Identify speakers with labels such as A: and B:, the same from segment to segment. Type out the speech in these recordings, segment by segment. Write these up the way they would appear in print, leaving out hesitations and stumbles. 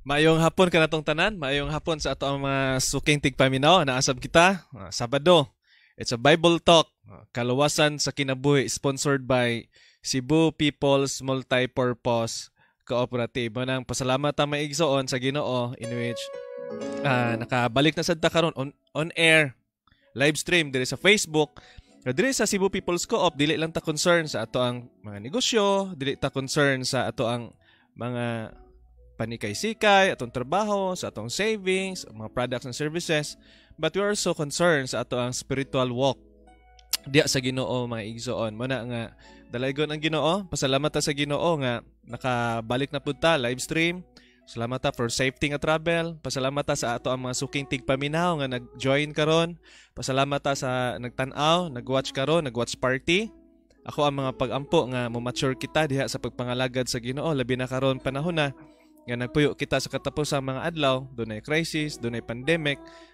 A: Maayong hapon ka natong tanan, maayong hapon sa ato ang mga suking tigpaminaw, naasab kita, Sabado. It's a Bible Talk, Kaluwasan sa Kinabuhi, sponsored by Cebu People's Multipurpose Cooperative. Manang pasalamat ang maigsoon sa Ginoo in which nakabalik na sad ta karon on air, live stream diri sa Facebook. Diri sa Cebu People's Co-op, dili lang ta concern sa ato ang mga negosyo, dili ta concern sa ato ang mga panikay-sikay, atong trabaho, sa atong savings, mga products and services, but we are so concerned sa ato ang spiritual walk diya sa Ginoo, mga igsoon. Muna nga dalaygon ang Ginoo, pasalamat ta sa Ginoo nga nakabalik na pud ta live stream. Salamat ta for safety nga travel. Pasalamat ta sa ato ang mga suking tigpaminaw nga nag-join karon. Pasalamat ta sa nagtan-aw, nag-watch karon, nag-watch party. Ako ang mga pag-ampo nga mo-mature kita diha sa pagpangalagad sa Ginoo, labi na karon panahon na nga nagpuyo kita sa katapusang mga adlaw, dunay crisis, dunay pandemic,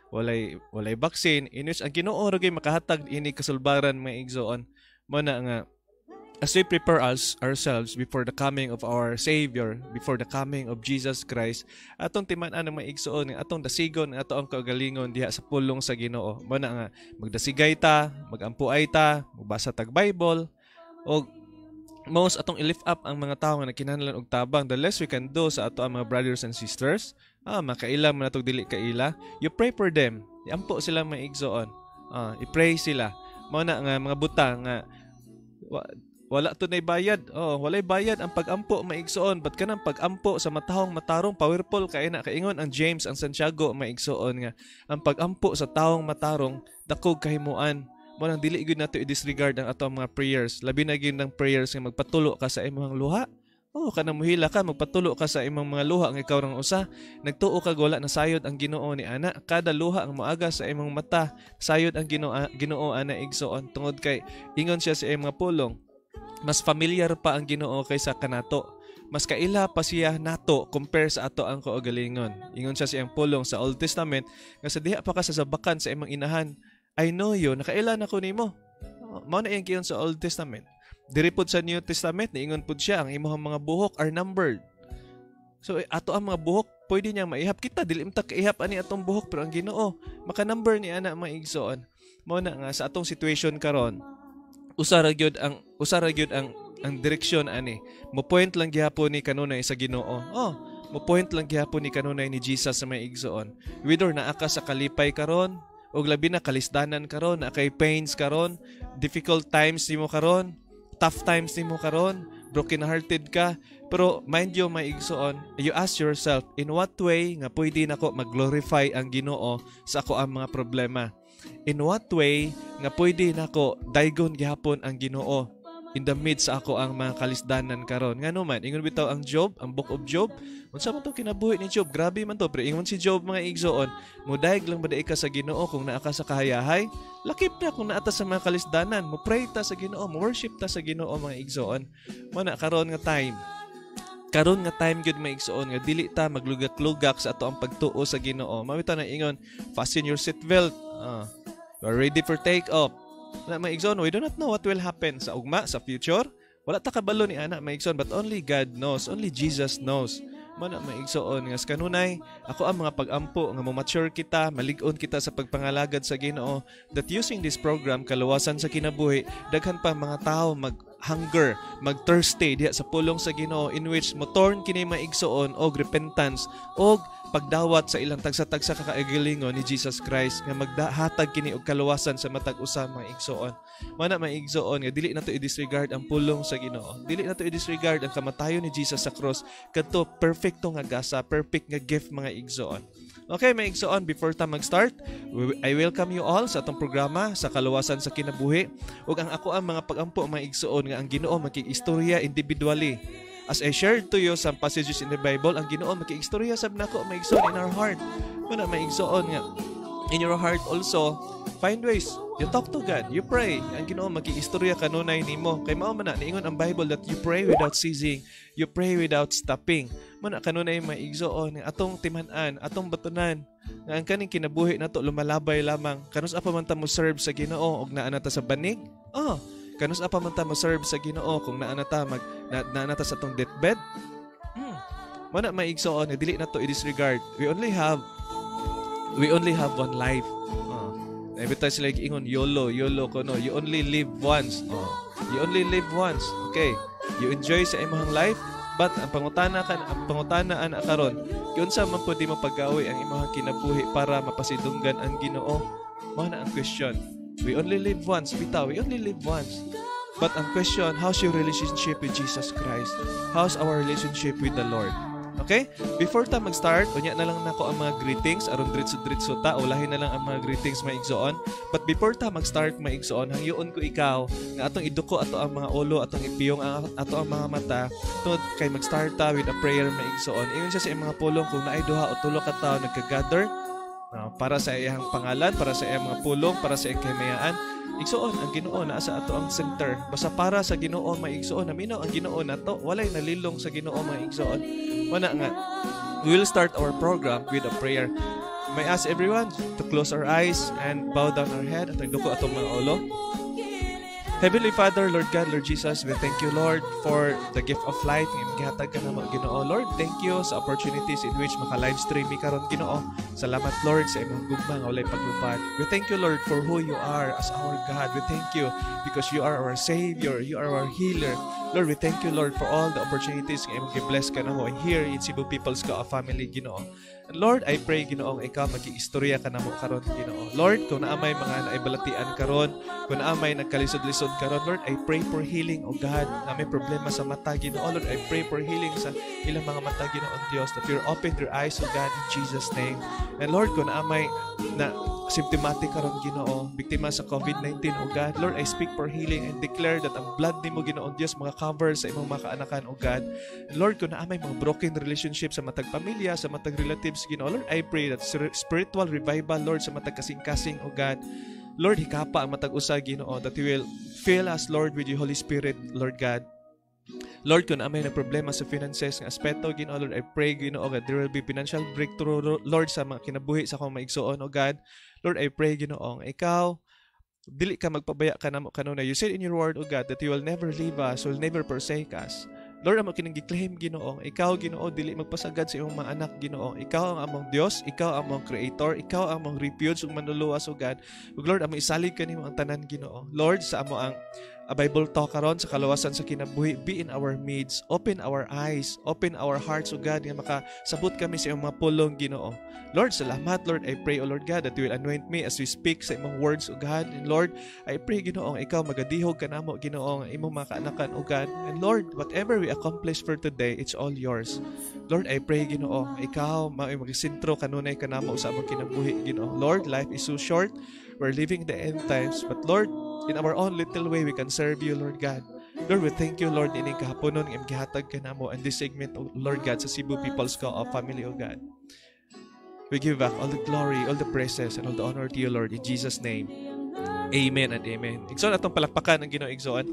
A: walay vaccine, in which ang Ginoo ra gyud makahatag ini kasulbaran, mga igsoon. Muna nga as we prepare ourselves before the coming of our Savior, before the coming of Jesus Christ, atong timan-an ng mga igsoon, atong dasigon, ato ang kagalingon diha sa pulong sa Ginoo. Muna nga magdasigay ta, magampuay ta, magbasa tag Bible, o most atong i-lift up ang mga tao nga nagkinahanglan og tabang. The less we can do sa ato ang mga brothers and sisters, makaila man natong dili kaila, you pray for them, iampo sila mga igsoon, i-pray sila. Mao na nga mga butang nga wala to nay bayad, walay bayad ang pag-ampo, mga igsoon. But kanang pag-ampo sa matahong matarong powerful kay na kaingon ang James, ang Santiago, mga igsoon, nga ang pag-ampo sa taong matarong dakog kahimuan. Mo nang dili gyud nato i-disregard ang ato mga prayers, labi na gyud ng prayers nga magpatulo ka sa imong luha. Kanang muhila ka, magpatulo ka sa imong mga luha nga ikaw rang usa, nagtuo ka wala na sayod ang Ginoo ni ana. Kada luha ang moaga sa imong mata, sayod ang Ginoo ana igsoon. Tungod kay ingon siya sa imong pulong, mas familiar pa ang Ginoo kaysa kanato. Mas kaila pa siya nato compare sa ato ang kaugalingon. Ingon siya sa iyang pulong sa Old Testament nga sa diha pa ka sa sabakan sa imong inahan, I know you, nakailan ako nimo. Mao na iyang giyon sa Old Testament. Diri pud sa New Testament, niingon pud siya, ang imong mga buhok are numbered. So ato ang mga buhok, pwede niya maihap kita, dili ta kaihap ani atong buhok, pero ang Ginoo maka-number ni ana, mga igsoon. Mao na nga sa atong situation karon, usara gyud ang direksyon ani. Mo point lang gihapon ni kanunay sa Ginoo. Mo point lang gihapon ni kanunay ni Jesus sa mga igsoon. Whether naa ka sa kalipay karon, og labi na kalisdanan karon, na kay pains karon, difficult times nimo karon, tough times nimo karon, broken hearted ka, pero mind you, my igsoon, you ask yourself, in what way nga pwede nako mag-glorify ang Ginoo sa ako ang mga problema? In what way nga pwede nako daygon gihapon ang Ginoo in the midst sa ako ang mga kalisdanan karon? Ngano man ingon bitaw ang Job, ang Book of Job, unsa man to kinabuhi ni Job, grabe man to, pero ingon si Job, mga igsoon, mudayeg lang baday ka sa Ginoo kung naa ka sa kahayahay, lakip na kung naa ta sa mga kalisdanan, mo pray ta sa Ginoo, mo worship ta sa Ginoo, mga igsoon. Mo na karon nga time gyud, mga igsoon, nga dili ta maglugak-lugak sa ato ang pagtuo sa Ginoo. Mamita na ingon, fasten your seatbelt, you are ready for take off. Na, mga igsoon, we do not know what will happen sa ugma, sa future. Wala ta kabalo ni ana, mga igsoon, but only God knows, only Jesus knows. Mana, mga igsoon, nga kanunay ako ang mga pag-ampo nga mo-mature kita, malig-on kita sa pagpangalagad sa Ginoo, that using this program, Kaluwasan sa Kinabuhi, daghan pa mga tao mag-hunger, mag-thirsty diha sa pulong sa Ginoo, in which motorn kini mga igsoon og repentance og pagdawat sa ilang tagsa-tagsa kakaigalingon ni Jesus Christ nga maghatag kini og kaluwasan sa matag usa, mga igsoon. Mana, mga igsoon, nga dili nato i-disregard ang pulong sa Ginoo, dili nato i-disregard ang kamatayon ni Jesus sa cross, kadto perfecto nga gasa, perfect nga gift, mga igsoon. Okay, mga igsoon, before ta mag-start, I welcome you all sa atong programa sa Kaluwasan sa Kinabuhi, ug ang ako ang mga pag-ampo, mga igsoon, nga ang Ginoo makig-istorya individually. As I shared to you some passages in the Bible, ang Ginoo makig-istorya sab nako, mga igsoon, in our heart. Muna, mga igsoon, nga in your heart also, find ways, you talk to God, you pray, ang Ginoo makig-istorya kanunay nimo. Kay mao man na niingon ang Bible that you pray without ceasing, you pray without stopping. Muna kanunay, mga igsoon, atong timan-an, atong batunan, nga ang kaning kinabuhi nato lumalabay lamang. Kanus apa man ta mo serve sa Ginoo og naa na ta sa banig? Kanus apa man ta mo serve sa Ginoo kung naa na ta sa atong deathbed? Mana maigsoon nga dili na to i-disregard. We only have one life. Every time sila ingon YOLO kono, you only live once. You only live once. Okay. You enjoy sa imong life, but ang pangutanaan karon, kiunsa man pud mo paggawi ang imong kinabuhi para mapasidunggan ang Ginoo? Mao na ang question. We only live once, bitaw. We only live once. But ang question, how's your relationship with Jesus Christ? How's our relationship with the Lord? Okay? Before ta mag-start, unya na lang nako ang mga greetings aron diretso ta, ulahin na lang ang mga greetings maigsoon. But before ta mag-start maigsoon, hangyoon ko ikaw nga atong iduko ato ang mga ulo, atong ipiyong ato ang mga mata, tungod kay mag-start ta with a prayer maigsoon. Ingon siya sa mga pulong kung naay duha o tulo ka tawo nagka-gather para sa iyang pangalan, para sa iyang mga pulong, para sa iyang kahimayaan. Igsoon ang Ginoo na sa ato ang center. Basta para sa Ginoo maigsoon, naminaw ang Ginoo nato, walay nalilong sa Ginoo maigsoon. Wala nga. We will start our program with a prayer. May ask everyone to close our eyes and bow down our head at duko atong mga ulo. Heavenly Father, Lord God, Lord Jesus, we thank you, Lord, for the gift of life. Gihatag ka na mo, Ginoo. Lord, thank you sa opportunities in which maka-livestream mi karon, Ginoo. Salamat, Lord, sa imong gugma nga walay paglupad. We thank you, Lord, for who you are as our God. We thank you because you are our Savior, you are our healer. Lord, we thank you, Lord, for all the opportunities nga imong gi-bless ka na mo here in Cebu People's Family, Ginoo. And Lord, I pray, Ginoo, ikaw magi-istorya ka na mo karon, Ginoo. Lord, kung naamay mga naibalatian karon, kung naamay nagkalisod-lisod karon, Lord, I pray for healing, O God. Na may problema sa mata, Ginoo. Lord, I pray for healing sa ilang mga mata, Ginoo, Dios, that you open their eyes, O God, in Jesus' name. And Lord, kung naamay na symptomatic karon, Ginoo, biktima sa COVID-19, O God, Lord, I speak for healing and declare that ang blood nimo, Ginoo, Dios, mga cover sa imong mga kaanakan, O God. And Lord, kung naamay mga broken relationship sa matag pamilya, sa matag relatives, Ginoo, Lord, I pray that spiritual revival, Lord, sa matag kasing-kasing, O God. Lord, hikapa ang matag usa, Ginoo, that you will fill us, Lord, with your Holy Spirit, Lord God. Lord, kung amay na problema sa finances ng aspeto, Ginoo, Lord, I pray, Ginoo, God, there will be financial breakthrough, Lord, sa mga kinabuhi sa akong maigsoon, O God. Lord, I pray, Ginoo, ikaw, dili ka magpabaya ka namo kanuna. You said in your word, O God, that you will never leave us, will never forsake us. Lord, amo kining gi-claim, Ginoo. Ikaw, Ginoo, dili magpasagad sa imong mga anak, Ginoo. Ikaw ang among Dios, ikaw ang among Creator, ikaw ang among refuge ug manluluwas, O God. Ug Lord, amo isalig kanimo ang tanan, Ginoo. Lord, sa amo ang Bible talk karon sa kaluwasan sa kinabuhi, be in our midst, open our eyes, open our hearts, O God, nga makasabot kami sa imong mga pulong, Ginoo. Lord, salamat, Lord. I pray, O Lord God, that you will anoint me as we speak sa imong words, O God. And Lord, I pray, Ginoo, ikaw magadihog ka namo, Ginoo, ang imong mga kaanakan, O God. And Lord, whatever we accomplish for today, it's all yours. Lord, I pray, Ginoo, ikaw magisintro kanunay ka namo sa among kinabuhi, Ginoo. Lord, life is so short. We're living the end times, but Lord, in our own little way, we can serve you, Lord God. Lord, we thank you, Lord, ining kahaponon ng gihatag ka namo and this segment, Lord God, sa Cebu People's Family, O God. We give back all the glory, all the praises, and all the honor to you, Lord, in Jesus' name. Amen and amen. Igsoon atong palakpakan ang Ginoo igsoon.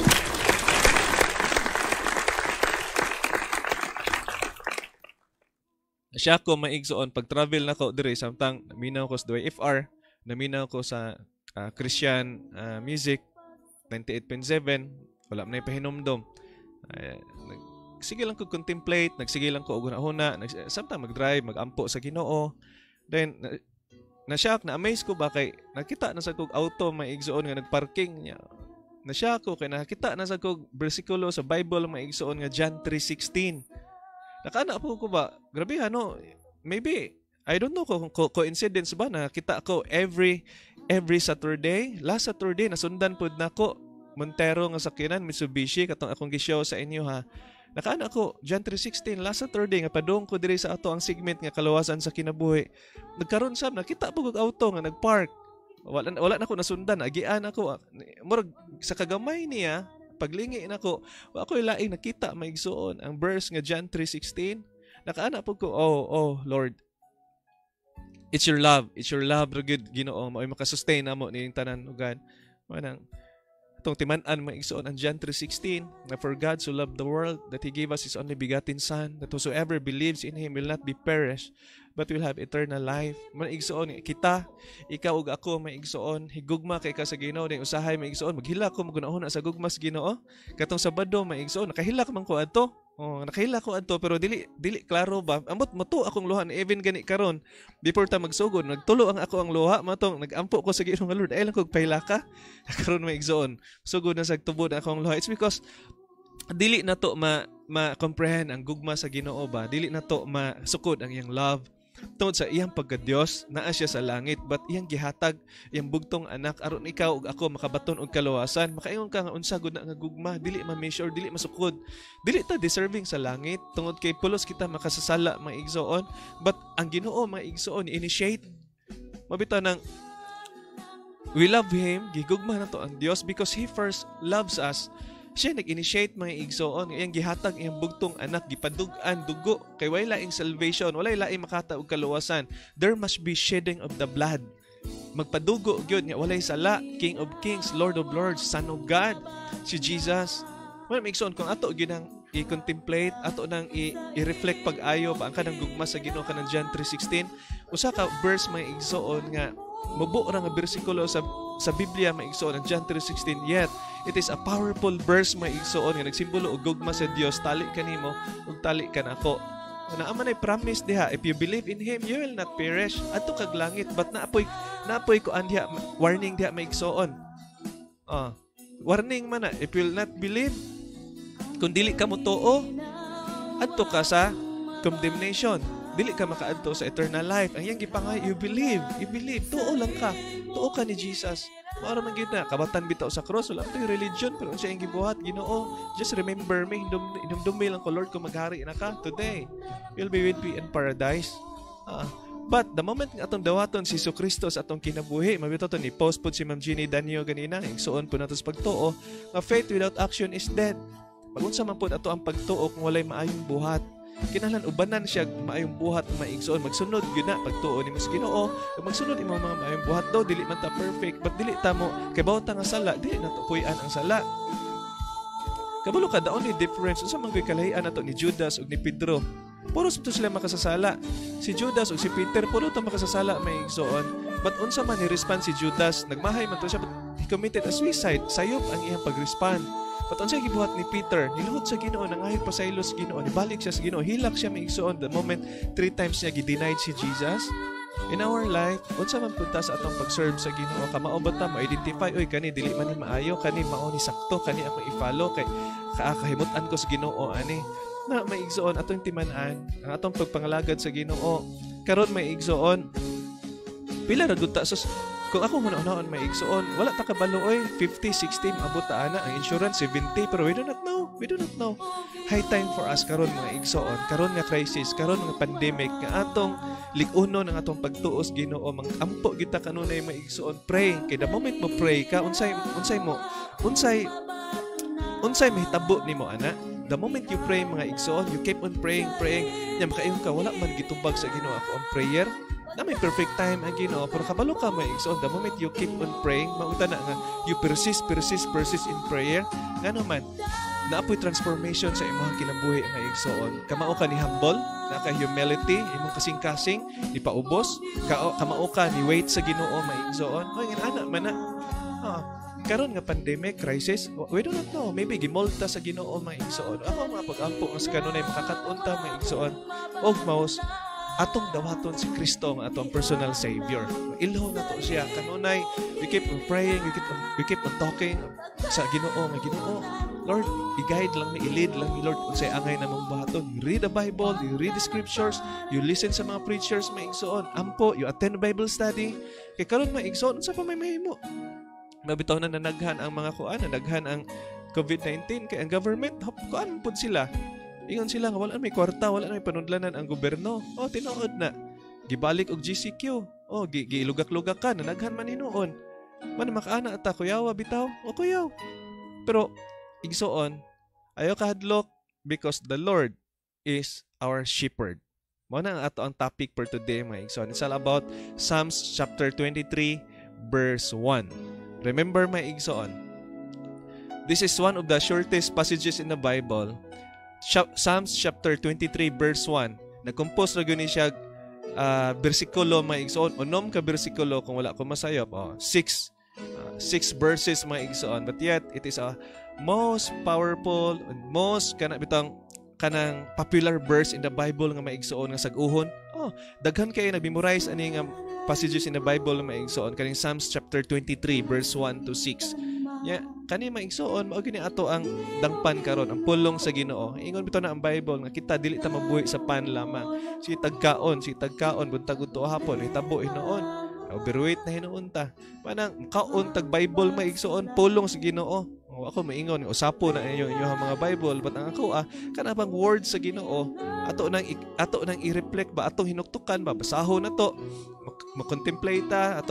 A: Siya ko maigsoon pag travel nako diri samtang naminaw ko sa WFR, naminaw ko sa Christian music 98.7, wala man pahinomdom. Sige lang ko contemplate, nagsige lang ko og una-una, samtang mag-drive, mag-ampo sa Ginoo. Then na-shock, na-amaze ko ba kay nakita na sa kog auto maigsoon nga nagparking niya. Na-shock ko kay nakita na sa kog bersikulo sa Bible maigsoon nga John 3:16. Nakana po ko ba, grabe ano, maybe I don't know kung coincidence ba na kita ko every Saturday, last Saturday nasundan pud nako Montero nga sakyanan Mitsubishi katong akong gi-show sa inyo ha. Nakaana ko John 3:16 last Saturday nga padung ko diri sa ato ang segment nga kaluwasan sa kinabuhi. Nagkaron sab nakita po kog auto nga nagpark. Wala na ko nasundan, agian ako. Murag sa kagamay niya paglingi nako, wa ko laing nakita maigsuon ang verse nga John 3:16. Nakaana po ko, oh Lord. It's your love ra gid Ginoo mao makasustain namo ning tanan ug God. Manang itong timan-an maigsoon ang John 3:16 na for God so loved the world that He gave us His only begotten Son, that whosoever believes in Him will not be perished but we'll have eternal life. Maigsoon kita, ikaw ug ako maigsoon, higugma kay ka sa Ginoo, ni usahay maigsoon, maghila ko magunahon sa gugma sa Ginoo. Katong Sabado maigsoon, nakahila man ko adto. Nakahila ko adto pero dili klaro ba? Amot mo to akong luha ni even gani karon. Before ta magsugod, nagtulo ang ako ang luha, matong nagampo ko sa Ginoo nga Lord, ay lang kog pahila ka. Karon maigsoon. Sugod na sa tubod akong luha. It's because dili na to ma-comprehend ang gugma sa Ginoo ba? Dili na to masukod ang iyang love. Tungod sa iyang pagka-Dios, naa siya sa langit, but iyang gihatag, iyang bugtong anak, aron ikaw ug ako makabaton og kaluwasan. Makaingon ka nga unsa gud na nga gugma, dili ma-measure, dili masukod. Dili ta deserving sa langit, tungod kay pulos kita makasasala maigsoon, but ang Ginoo maigsoon initiate. Mabitaw nang we love Him, gigugma na to ang Dios because He first loves us. Siya nag-initiate mga igsoon, iyang gihatag iyang bugtong anak, gipadug-an dugo, kay wala laing salvation, wala laing makata og kaluwasan. There must be shedding of the blood. Magpadugo gyud nga walay sala, King of Kings, Lord of Lords, Son of God, si Jesus. Wala igsoon kung ato ginang i-contemplate, ato nang i-reflect pag-ayo ba ang kanang gugma sa Ginoo kanang John 3:16. Usa ka verse mga igsoon nga mabuo ra nga bersikulo sa Biblia maigsoon ang John 3:16, yet it is a powerful verse maigsoon nga nagsimbolo og gugma sa Dios, tali kanimo ug tali kanako. Naaman ay promise diha, if you believe in Him you will not perish, adto kag langit. But naapoy ko diha warning diha maigsoon. Warning man na, if you will not believe, kung dili ka mo tuo, adto ka sa condemnation. Dili ka makaadto sa eternal life. Ang iyang gipangay, you believe, tuo lang ka. Tuo ka ni Jesus. Maara man gid na kabatan bitaw sa cross, wala tay religion pero unsa iyang gibuhat, Ginoo. Just remember me, hinumdumi lang ko Lord kung maghari na ka today. You'll be with me in paradise. But the moment nga atong dawaton si Kristo sa atong kinabuhi, mabitaw to ni post pud si Ma'am Jeannie Danio ganina, igsuon po nato sa pagtuo, nga faith without action is dead. Pag-unsa man pud ato ang pagtuo kung walay maayong buhat, kinahanglan ubanan siya maayong buhat na maigsoon. Magsunod gyud na pagtuo nimo sa Ginoo. Kung magsunod imo mga maayong buhat daw, dili man ta perfect, but dili ta mo kay bawat nga sala, dili na to puy-an ang sala. Kabalo ka, the only difference unsa man gyud kalahian nato ni Judas ug ni Pedro. Puro sila makasasala. Si Judas ug si Peter puro ta makasasala maigsoon. But unsa man ni-respond si Judas, nagmahay man to siya, but he committed a suicide. Sayop ang iyang pag-respond. But unsay gibuhat ni Peter, niluhod sa Ginoo, nangahit pa sa ilos Ginoo, nibalik siya sa Ginoo, hilak siya maigsoon. The moment 3 times niya gi-denied si Jesus. In our life, unsa man punta sa atong pag-serve sa Ginoo, kamao ba ta ma-identify, oy kani dili man ni maayo, kani mao ni sakto, kani ako i-follow kay kahimutan ko sa Ginoo ani. Na maigsoon atong timan-an, ang atong pagpangalagad sa Ginoo. Karon maigsoon, pila ra gud ta sus. Kung ako muna-unaon maigsoon, wala ta kabalo oy, 50, 60 abot ta ana, ang insurance 70, pero we do not know. High time for us karon mga igsoon, karon nga crisis, karon nga pandemic, nga atong lig-unon ang atong pagtuos Ginoo, mangampo kita kanunay maigsoon. Pray, kay the moment mo pray ka, unsay mahitabo nimo ana. The moment you pray mga igsoon, you keep on praying, nya makaingon ka wala man gitubag sa Ginoo ako ang prayer. Na may perfect time ang Ginoo, pero kabalo ka may igsoon, the moment you keep on praying, mauta na nga you persist in prayer, nga naman naapoy transformation sa imong kinabuhi nga igsoon. Kamao ka ni humble, naka humility, imong kasing-kasing ni paubos, kamao ka ni wait sa Ginoo maigsoon. Oy ana man na. Karon nga pandemic crisis, we do not know, maybe gimolta sa Ginoo maigsoon. Ako mga pag-ampo nga sa kanunay makakatunta maigsoon. Og maus atong dawaton si Kristo nga atong personal savior. Ilho na to siya kanunay. We keep on praying, we keep on talking sa Ginoo nga Ginoo. Lord, i-guide lang ni, i-lead lang ni Lord unsay angay namong buhaton. You read the Bible, you read the scriptures, you listen sa mga preachers maigsoon. Ampo, you attend Bible study. Kay karon maigsoon unsa pa may mahimo? Mabitaw na nanaghan ang mga kuan, nanaghan ang COVID-19 kay ang government kuan pud sila. Ingon sila nga wala may kwarta, wala may panudlanan ang gobyerno. Tinuod na. Gibalik og GCQ. Gilugak-lugak ka, nanaghan man hinuon. Man makaana ata kuyawa bitaw. Kuyaw. Pero igsoon, ayo kahadlok because the Lord is our shepherd. Mao na ato ang topic for today, mga igsoon. It's all about Psalms chapter 23 verse 1. Remember, mga igsoon, this is one of the shortest passages in the Bible. Psalms chapter 23 verse 1. Nag-compose ra gyud ni siya bersikulo mga igsoon, unom ka bersikulo kung wala ko masayop, six verses mga igsoon, but yet it is a most powerful and most kanang popular verse in the Bible nga maigsoon nga sag-uhon. Daghan kayo nag-memorize ani nga passages in the Bible nga maigsoon kaning Psalms chapter 23 verse 1 to 6. Kani maigsoon mao gini ato ang dangpan karon, ang pulong sa Ginoo. Ingon bitaw na ang Bible nga kita dili ta mabuhi sa pan lamang. Si tagkaon buntag udto hapon hitabo hinuon. Overweight na hinuon ta. Manang kaon tag Bible maigsoon pulong sa Ginoo. Ako maingon usapo na inyo mga Bible, but ang ako kana bang word sa Ginoo ato nang i-reflect ba, atong hinuktukan ba, basahon na to, ma-contemplate ta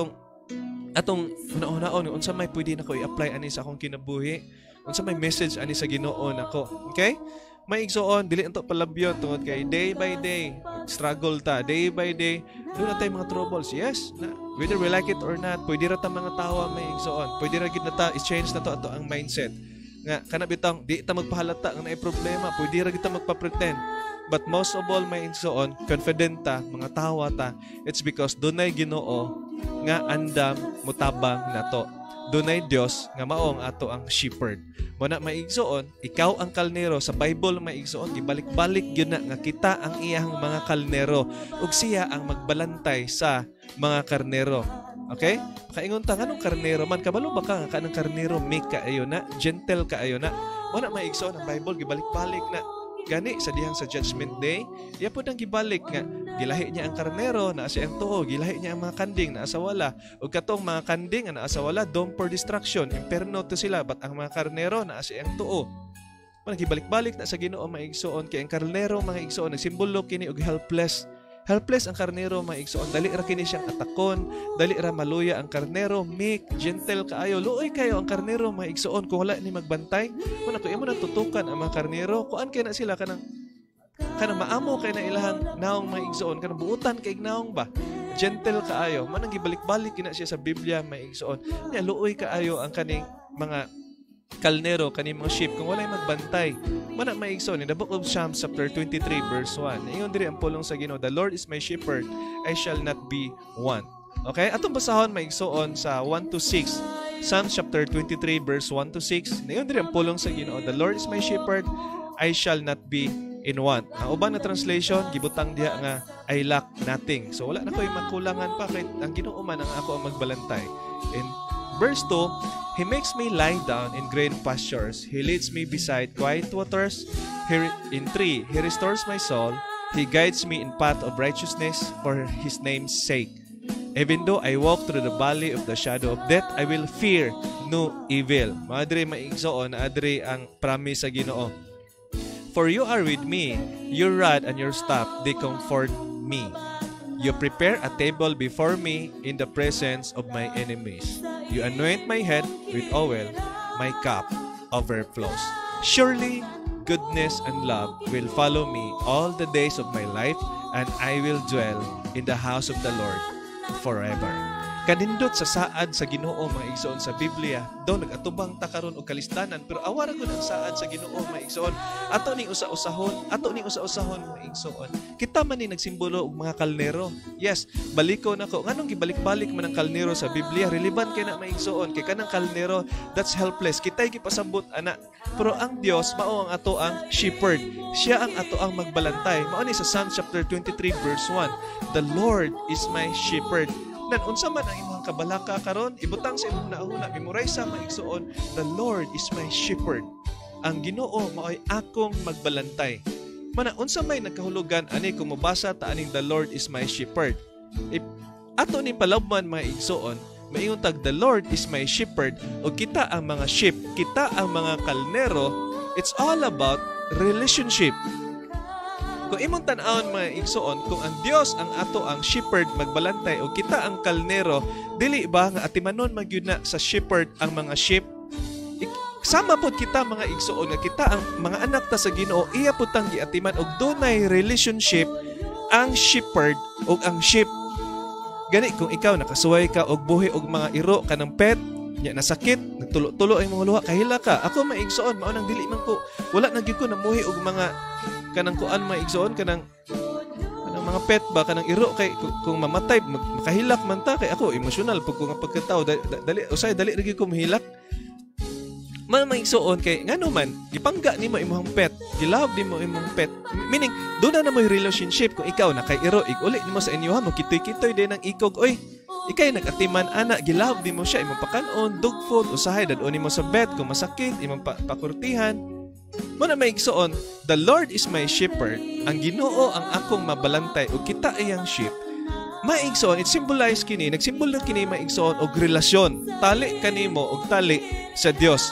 A: atong una-unaon unsa may pwede nako i-apply ani sa akong kinabuhi, unsa may message ani sa Ginoo nako. Okay? May igsoon dili anto palabyon tungod kay day by day struggle ta, day by day doon na tay mga troubles. Yes, whether we like it or not, pwede ra ta mga tawa may igsoon, pwede ra gid na ta i-change na to ato ang mindset nga kana bitang di ta magpahalata nga naay problema, pwede ra gid ta magpa-pretend. But most of all may igsoon, confident ta, mga tawa ta, it's because dunay Ginoo nga andam mutabang nato. Dunay Dios nga maong ato ang shepherd. Muna maigsoon, ikaw ang kalnero sa Bible maigsoon, gibalik-balik gyud na nga kita ang iyang mga kalnero ug siya ang magbalantay sa mga karnero. Okay? Kaingon ta nganong karnero man, kabalo ba ka nga kanang karnero meek kaayo na, gentle kaayo na. Muna maigsoon ang Bible gibalik-balik na gani sa dihang sa judgment day, iya po nang gibalik nga gilahi niya ang karnero na sa iyang tuo, gilahi niya ang mga kanding na asa wala, ug katong mga kanding na asa wala dome for destruction, imperno to sila, but ang mga karnero na sa iyang tuo man gibalik-balik na sa Ginoo maigsoon. Kay ang karnero mga igsoon nagsimbolo kini og helpless ang karnero mga igsoon, dali ra kini siyang atakon, dali ra maluya ang karnero, meek, gentle kaayo, luoy kayo ang karnero mga igsoon. Kung wala ni magbantay muna ko imo natutukan ang mga karnero, kuan kay na sila kanang maamo kay na ilahang naong mga igsoon, kanang buutan kay naong ba, gentle kaayo man ang gibalik-balik kina siya sa Biblia mga igsoon. Nya luoy kaayo ang kaning mga kalnero, kaning mga sheep kung walay magbantay. Mana maigsoon in the book of Psalms chapter 23 verse 1. Ingon diri ang pulong sa Ginoo, the Lord is my shepherd, I shall not be want. Okay? Atong basahon maigsoon sa 1 to 6. Psalms chapter 23 verse 1 to 6. Ingon diri ang pulong sa Ginoo, the Lord is my shepherd, I shall not be in want. Ang uban na translation gibutang diha nga I lack nothing. So wala na koy makulangan pa kay ang Ginoo man ang ako ang magbalantay. In verse 2, He makes me lie down in green pastures. He leads me beside quiet waters. In 3, He restores my soul. He guides me in path of righteousness for His name's sake. Even though I walk through the valley of the shadow of death, I will fear no evil. Madre maigsoon, adre ang promise sa Ginoo. For you are with me, your rod and your staff, they comfort me. You prepare a table before me in the presence of my enemies. You anoint my head with oil, my cup overflows. Surely goodness and love will follow me all the days of my life, and I will dwell in the house of the Lord forever. Kanindot sa saad sa Ginoo mga igsoon sa Biblia, daw nagatubang ta karon og kalistanan, pero awara gud ang saad sa Ginoo mga igsoon. Ato ning usa-usahon mga igsoon. Kita man ni nagsimbolo og mga kalnero. Yes, baliko nako. Nganong gibalik-balik man ang kalnero sa Biblia? Relevant kay na mga igsoon. Kay kanang kalnero that's helpless. Kitay gipasabot ana. Pero ang Dios mao ang ato ang shepherd. Siya ang ato ang magbalantay. Mao ni sa Psalm chapter 23 verse 1. The Lord is my shepherd. Nan unsa man ang imong kabalaka karon, ibutang sa imong nauna, memorize sa maigsoon, the Lord is my shepherd. Ang Ginoo mao'y akong magbalantay. Mana unsa may nagkahulugan ani kung mabasa ta aning the Lord is my shepherd. Ato ni palabman mga igsoon, maingon tag the Lord is my shepherd o kita ang mga sheep, kita ang mga kalnero. It's all about relationship. Kung imong tan-awon mga igsoon, kung ang Dios ang ato ang shepherd magbalantay o kita ang kalnero, dili ba nga atimanon magyud na sa shepherd ang mga sheep? Sama pod kita mga igsoon nga kita ang mga anak ta sa Ginoo, iya pud tang giatiman og dunay relationship ang shepherd ug ang sheep. Gani kung ikaw nakasuway ka og buhi og mga iro kanang pet, nya nasakit, nagtulo-tulo ang mga luha, kahila ka. Ako maigsoon, mao nang dili man ko, wala na gyud ko namuhi og mga kanang kuan maigsoon kanang mga pet ba kanang iro kay kung mamatay makahilak man ta kay ako emotional pag ko nga pagkatao dali usay dali ra gyud ko mahilak. Maigsoon kay ngano man gipangga nimo imong pet, gilove nimo imong pet. Meaning do na mo relationship kung ikaw na kay iro uli nimo sa inyo ha mo kitoy-kitoy din ang ikog oy. Ikay nag-atiman ana gilove nimo siya imong pakanon, dog food usahay dadon nimo sa bed kung masakit imong pakurtihan. Mo na maigsoon, the Lord is my shepherd. Ang Ginoo ang akong mabalantay ug kita iyang sheep. Maigsoon, it symbolize kini, nagsimbol na kini maigsoon og relasyon. Tali kanimo og tali sa Dios.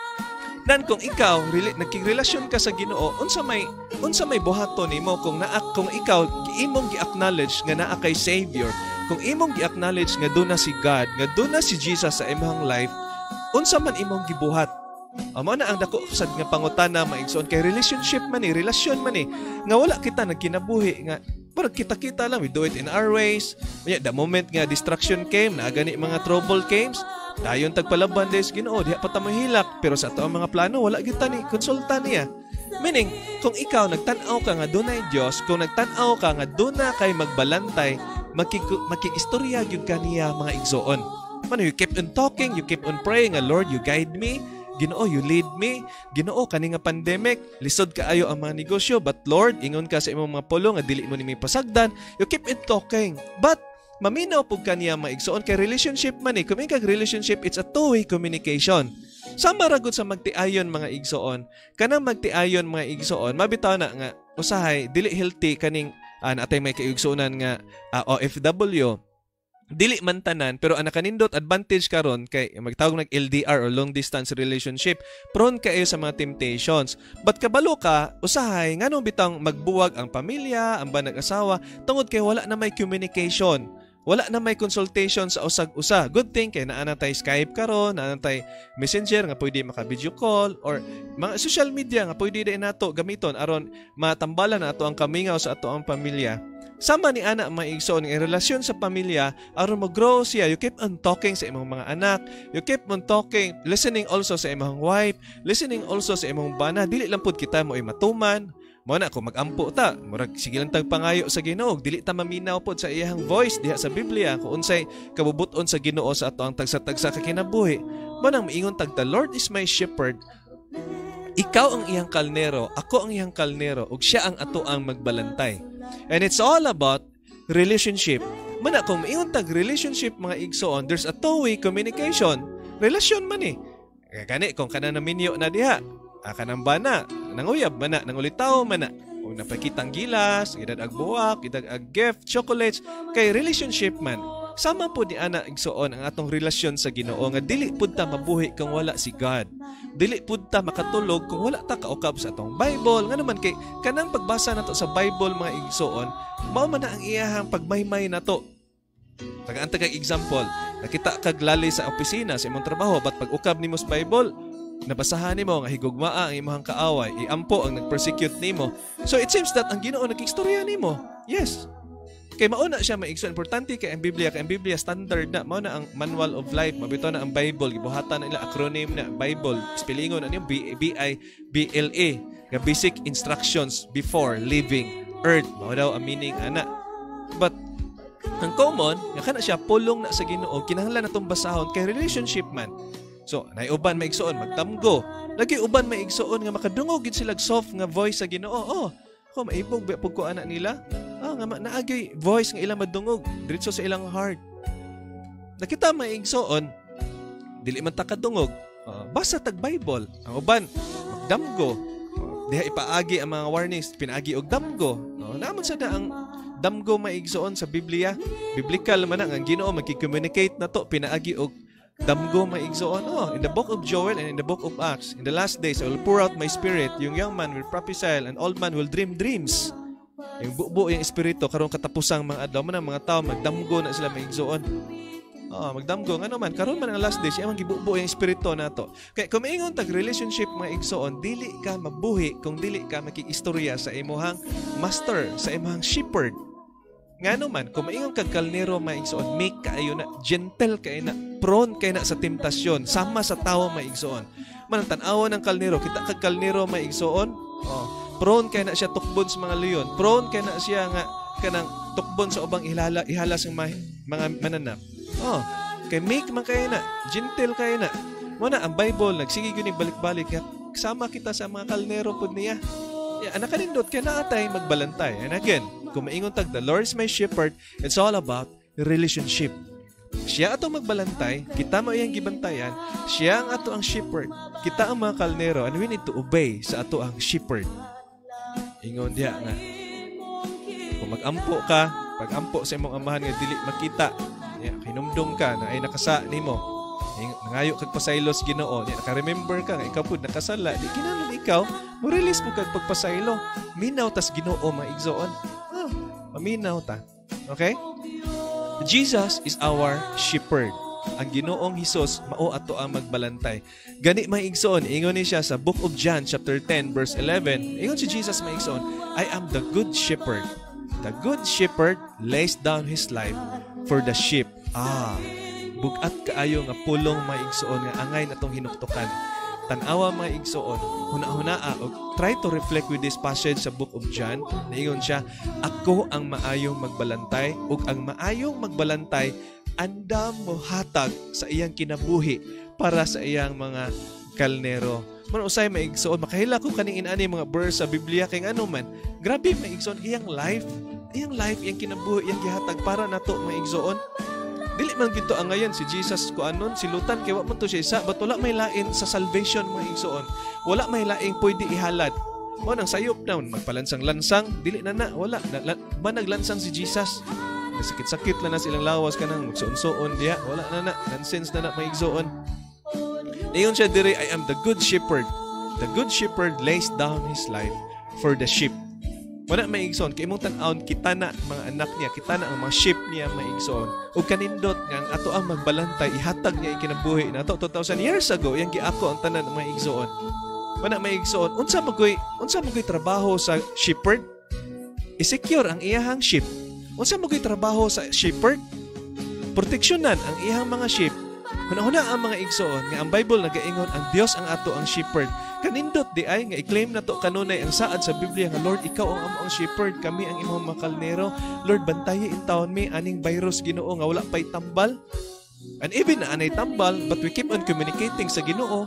A: Dan kung ikaw nagkirelasyon ka sa Ginoo, unsa may buhaton nimo kung ikaw imong gi-acknowledge nga naa kay Savior, kung imong gi-acknowledge nga doon na si God, nga doon na si Jesus sa imong life, unsa man imong gibuhat. Amo na ang dako sad nga pangutana maigsoon kay relationship man relasyon man nga wala kita nagkinabuhi nga parang kita-kita lang, we do it in our ways. The moment nga distraction came, na gani mga trouble came, dayon tagpalaban des Ginoo, diha pa ta mahilak, pero sa ato ang mga plano wala gyud ta ni konsulta niya. Meaning, kung ikaw nagtan-aw ka nga dunay Dios, kung nagtan-aw ka nga duna kay magbalantay, makiistorya gyud kaniya mga igsoon. You keep on talking, you keep on praying, Lord, you guide me. Ginoo, you lead me. Ginoo, kani nga pandemic, lisod kaayo ang mga negosyo, but Lord, ingon ka sa imong mga pulong nga dili mo nimi pasagdan. You keep it talking. But maminaw pug kaniya maigsoon kay relationship man kung kag relationship, it's a two-way communication. Sama ra gud sa magtiayon mga igsoon. Kanang magtiayon mga igsoon, mabitaw na nga usahay dili healthy kaning atay may kaigsuonan nga OFW. Dili man tanan pero ang nakanindot advantage karon kay magtawag nag LDR or long distance relationship, prone kayo sa mga temptations. But kabalo ka usahay nganong bitang magbuwag ang pamilya, ang banag asawa tungod kay wala na may communication, wala na may consultation sa usag-usa. Good thing kay naa na tay Skype karon, naa na tay Messenger nga pwede maka video call or mga social media nga pwede din nato gamiton aron matambalan nato ang kamingaw sa ato ang pamilya. Sama ni ana maigsoon ng relasyon sa pamilya aron mag-grow siya. You keep on talking sa imong mga anak. You keep on talking, listening also sa imong wife, listening also sa imong bana. Dili lang pud kita mo ay matuman. Mao na kung magampo ta, murag sige lang tag pangayo sa Ginoo. Dili ta maminaw pod sa iyang voice diha sa Biblia kung unsay kabubuton sa Ginoo sa ato ang tagsa-tagsa ka kinabuhi. Mao nang miingon tag the Lord is my shepherd. Ikaw ang iyang kalnero, ako ang iyang kalnero, ug siya ang ato ang magbalantay. And it's all about relationship. Mana kung maingon tag relationship mga igsoon, there's a two-way communication. Relasyon man Gani kung kana naminyo na diha, kanang bana, nanguyab man nangulitaw man kung napakitang gilas, idag buwak, idag gift, chocolates, kay relationship man. Sama po ni ana igsoon ang atong relasyon sa Ginoo nga dili pud ta mabuhi kung wala si God. Dili pud ta makatulog kung wala ta kaukab sa atong Bible. Nga naman kay kanang pagbasa nato sa Bible mga igsoon, mao man na ang iyahang pagmaymay nato. Tagaan kag example, nakita kag lalay sa opisina sa imong trabaho, but pag ukab nimo sa Bible, nabasahan nimo nga higugmaa ang imong kaaway, iampo ang nagpersecute nimo. So it seems that ang Ginoo nagkiistorya nimo. Yes. Kay mauna siya maigsoon, importante kay ang Biblia standard na, mao na ang manual of life, mabito na ang Bible, gibuhatan na nila acronym na Bible, spellingon ano yung BIBLA, nga basic instructions before leaving earth. Mao daw ang meaning ana. But ang common, nga kana siya pulong na sa Ginoo, kinahanglan natong basahon kay relationship man. So, naiuban maigsoon magtamgo. Lagi uban maigsoon nga makadungog gid sila soft nga voice sa Ginoo. Ko maibog pug ko anak nila. Nga naagay voice nga ilang madungog diretso sa ilang heart. Nakita maigsoon dili man ta kadungog. Basa tag Bible. Ang uban magdamgo. Diha ipaagi ang mga warnings, pinaagi og damgo. Naman sada ang damgo maigsoon sa Biblia. Biblical man ang Ginoo magki-communicate nato pinaagi og damgo maigsoon. In the book of Joel and in the book of Acts, in the last days I will pour out my spirit. Yung young man will prophesy and old man will dream dreams. Yung buo yung espiritu karon katapusang mga adlaw man ang mga tao magdamgo na sila maigsoon. Magdamgo ngano man karon man ang last days imong gibuo yung espiritu nato. Kay kung maingon tag relationship mga igsoon, dili ka mabuhi kung dili ka makiistorya sa imong master, sa imong shepherd. Ngano man kung maingon kag kalnero mga igsoon, make kaayo na, gentle kay na, prone kay na sa temptasyon, sama sa tawo mga igsoon. Man tan-awon ng kalnero, kita kag kalnero mga igsoon, prone kay na siya tukbon sa mga leon. Prone kay na siya nga ka ng tukbon sa ubang ihala sa mga mananap. Kay make man kayo na, gentle kayo na. Muna ang Bible nagsige gyud ni balik-balik kasama kita sa mga kalnero pud niya. Anak kanindot kay naatay magbalantay. And again, kung maingon tag the Lord is my shepherd, it's all about relationship. Siya ato magbalantay, kita mo iyang gibantayan, siya ang ato ang shepherd. Kita ang mga kalnero and we need to obey sa ato ang shepherd. Ingon diha nga. Kung mag-ampo ka, pag-ampo sa imong amahan nga dili makita, hinumdum ka na ay nakasa nimo. Nangayo kag pasaylo sa Ginoo, naka-remember ka nga ikaw pud nakasala, di kinahanglan ikaw mo release mo kag pagpasaylo. Minaw tas Ginoo maigsoon. Maminaw ta. Okay? Jesus is our shepherd. Ang Ginoong Hesus mao ato ang magbalantay. Gani maigsoon, ingon ni siya sa Book of John chapter 10 verse 11. Ingon si Jesus maigsoon, I am the good shepherd. The good shepherd lays down his life for the sheep. Bugat kaayo nga pulong maigsoon nga angay natong hinuktukan. Tan-awa maigsoon, huna-hunaa og try to reflect with this passage sa Book of John. Naingon siya, ako ang maayong magbalantay ug ang maayong magbalantay andam mo hatag sa iyang kinabuhi para sa iyang mga kalnero. Man usay maigsoon, makahila ko kaning inani mga verse sa Biblia kay ano man. Grabe maigsoon iyang life, iyang kinabuhi, iyang gihatag para nato maigsoon. Dili man gito ang ngayon si Jesus ko anon silutan kay wa man to siya isa, but wala may lain sa salvation mga igsoon. Wala may laing pwede ihalad. Mo nang sayop na magpalansang-lansang, dili na wala managlansang si Jesus. Sakit-sakit lang na silang lawas kanang magsuon-suon diha, wala na nonsense na mga igsoon. Ingon siya diri, I am the good shepherd. The good shepherd lays down his life for the sheep. Wala maigsoon, kay imong tan-awon kita na mga anak niya, kita na ang mga sheep niya maigsoon. Ug kanindot nga ato ang magbalantay, ihatag niya ikinabuhi nato 2,000 years ago, yang giako ang tanan ng mga igsoon. Wala maigsoon, unsa magoy trabaho sa shepherd? I-secure ang iyahang sheep. Unsa magoy trabaho sa shepherd? Proteksyonan ang iyahang mga sheep. Huna-huna ang mga igsoon nga ang Bible nagaingon ang Dios ang ato ang shepherd. Kanindot di ay nga i-claim na to kanunay ang saad sa Biblia nga Lord ikaw ang among shepherd, kami ang imong mga kalnero. Lord bantayi intawon mi aning virus Ginoo nga wala pay tambal. And even na anay tambal, but we keep on communicating sa Ginoo.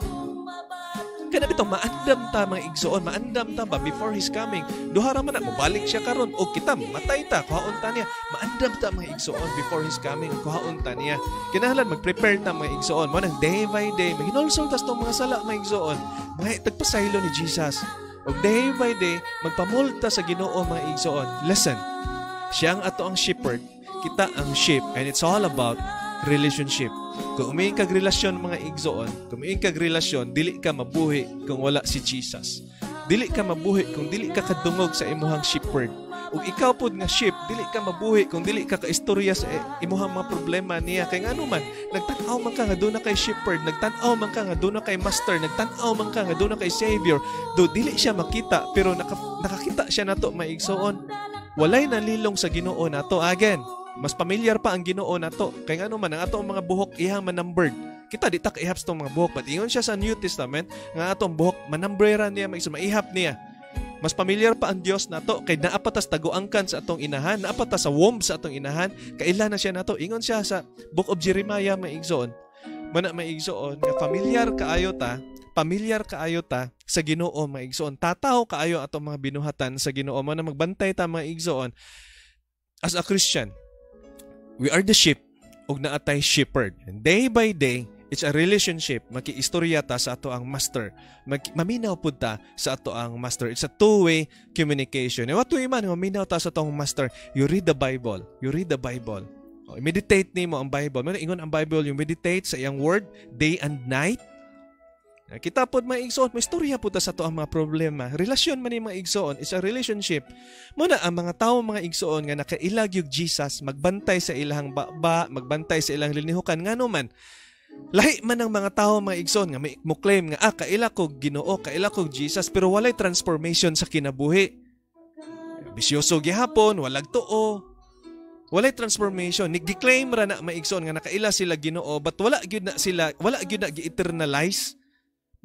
A: Kana bitaw maandam ta mga igsoon, maandam ta ba before his coming. Duha ra man na mobalik siya karon o kita matay ta kuhaon ta niya. Maandam ta mga igsoon before his coming, kuhaon ta niya. Kinahanglan mag-prepare ta mga igsoon mo nang day by day maginulsol tas tong mga sala mga igsoon. Mga tagpasaylo ni Jesus. O day by day magpamulta sa Ginoo mga igsoon. Listen. Siya ang ato ang shepherd, kita ang sheep, and it's all about relationship. Kung umiing kag relasyon mga igsoon, kung umiing kag relasyon, dili ka mabuhi kung wala si Jesus. Dili ka mabuhi kung dili ka kadungog sa imuhang shepherd. Ug ikaw pud nga sheep, dili ka mabuhi kung dili ka kaistorya sa imuhang mga problema niya. Kay ngano man, nagtan-aw man ka nga doon na kay shepherd, nagtan-aw man ka nga doon na kay master, nagtan-aw man ka nga doon na kay savior. Do dili siya makita pero nakakita siya nato maigsoon. Walay nalilong sa Ginoo nato again. Mas familiar pa ang Ginoo nato. Kay ngano man ang ato mga buhok ihang manumbered. Kita di ta kaihap tong mga buhok, but ingon siya sa New Testament nga atong buhok manumberan niya, maihap niya. Mas familiar pa ang Dios nato kay naapatas taguangkan sa atong inahan, naapatas sa womb sa atong inahan, kaila na siya nato. Ingon siya sa Book of Jeremiah maigsoon. Mana maigsoon nga familiar kaayo ta sa Ginoo maigsoon. Tataw kaayo atong mga binuhatan sa Ginoo. Mana magbantay ta maigsoon. As a Christian, we are the sheep ug naatay shepherd. And day by day, it's a relationship. Makiistorya ta sa ato ang master. Maminaw pud ta sa ato ang master. It's a two-way communication. And what way man maminaw ta sa atong master? You read the Bible. Meditate nimo ang Bible. Mano ingon ang Bible, you meditate sa iyang word day and night. Kita pod mga igsoon, may istorya po ta sa to ang mga problema. Relasyon man ni mga igsoon, is a relationship. Muna ang mga tao mga igsoon nga nakailag yung Jesus, magbantay sa ilang baba, magbantay sa ilang linihukan, ngano man. Lahi man ang mga tao mga igsoon nga may mo-claim nga kaila ko Ginoo, kaila ko Jesus, pero walay transformation sa kinabuhi. Bisyoso gihapon, walag tuo. Walay transformation. Nigdi-claim ra na mga igsoon nga nakaila sila Ginoo, but wala gyud na gi-eternalize.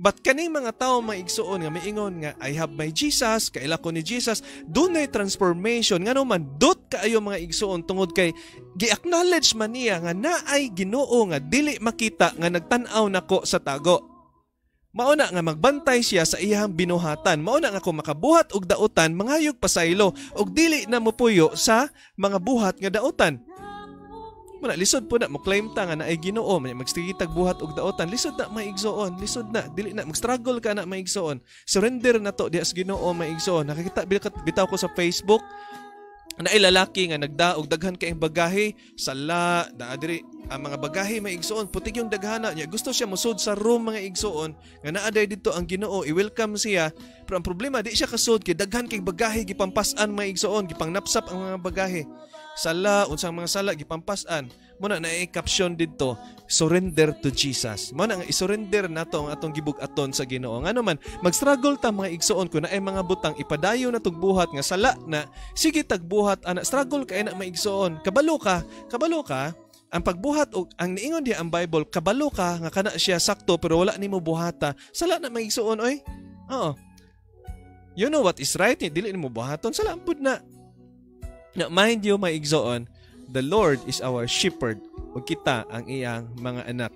A: But kaning mga tao maigsuon nga miingon nga I have my Jesus, kaila ko ni Jesus, dunay transformation nga naman dot kaayo mga igsuon tungod kay gi-acknowledge man niya nga naay Ginoo nga dili makita nga nagtan-aw nako sa tago. Mauna nga magbantay siya sa iyang binuhatan. Mauna nga kung makabuhat og dautan, mangayog pasaylo og dili na mopuyo sa mga buhat nga dautan. Muna, lisod po na, mo claim ta nga na ay Ginoo, magsigitag buhat og daotan, lisod na maigsoon, lisod na, dili na, mag-struggle ka na maigsoon. Surrender na to, di as Ginoo maigsoon. Nakikita, bitaw ko sa Facebook, na ilalaki nga nagdaog, daghan kayong bagahe, sala, daadiri, ang mga bagahe maigsoon, putik yung daghana niya. Gusto siya musod sa room mga igsoon, nga naaday dito ang Ginoo, i-welcome siya. Pero ang problema, di siya kasod, kay daghan kayong bagahe, gipampasan mga igsoon, gipangnapsap ang mga bagahe. Sala, unsang mga sala, gipampasan. Muna na i-caption dito, surrender to Jesus. Muna nga i-surrender na to ang atong gibug-aton sa Ginoo. Nga naman, mag-struggle ta mga igsoon kung na ay mga butang, ipadayo na tong buhat nga sala na, sige tagbuhat, ana, struggle ka na maigsoon. Kabalo ka, ang pagbuhat o ang niingon diha ang Bible, kabalo ka nga kana siya sakto pero wala nimo buhata. Sala na maigsoon oy. Oo. You know what is right, dili nimo buhaton, sala pud na. Now, mind you, my igsoon, the Lord is our shepherd. Ug kita ang iyang mga anak.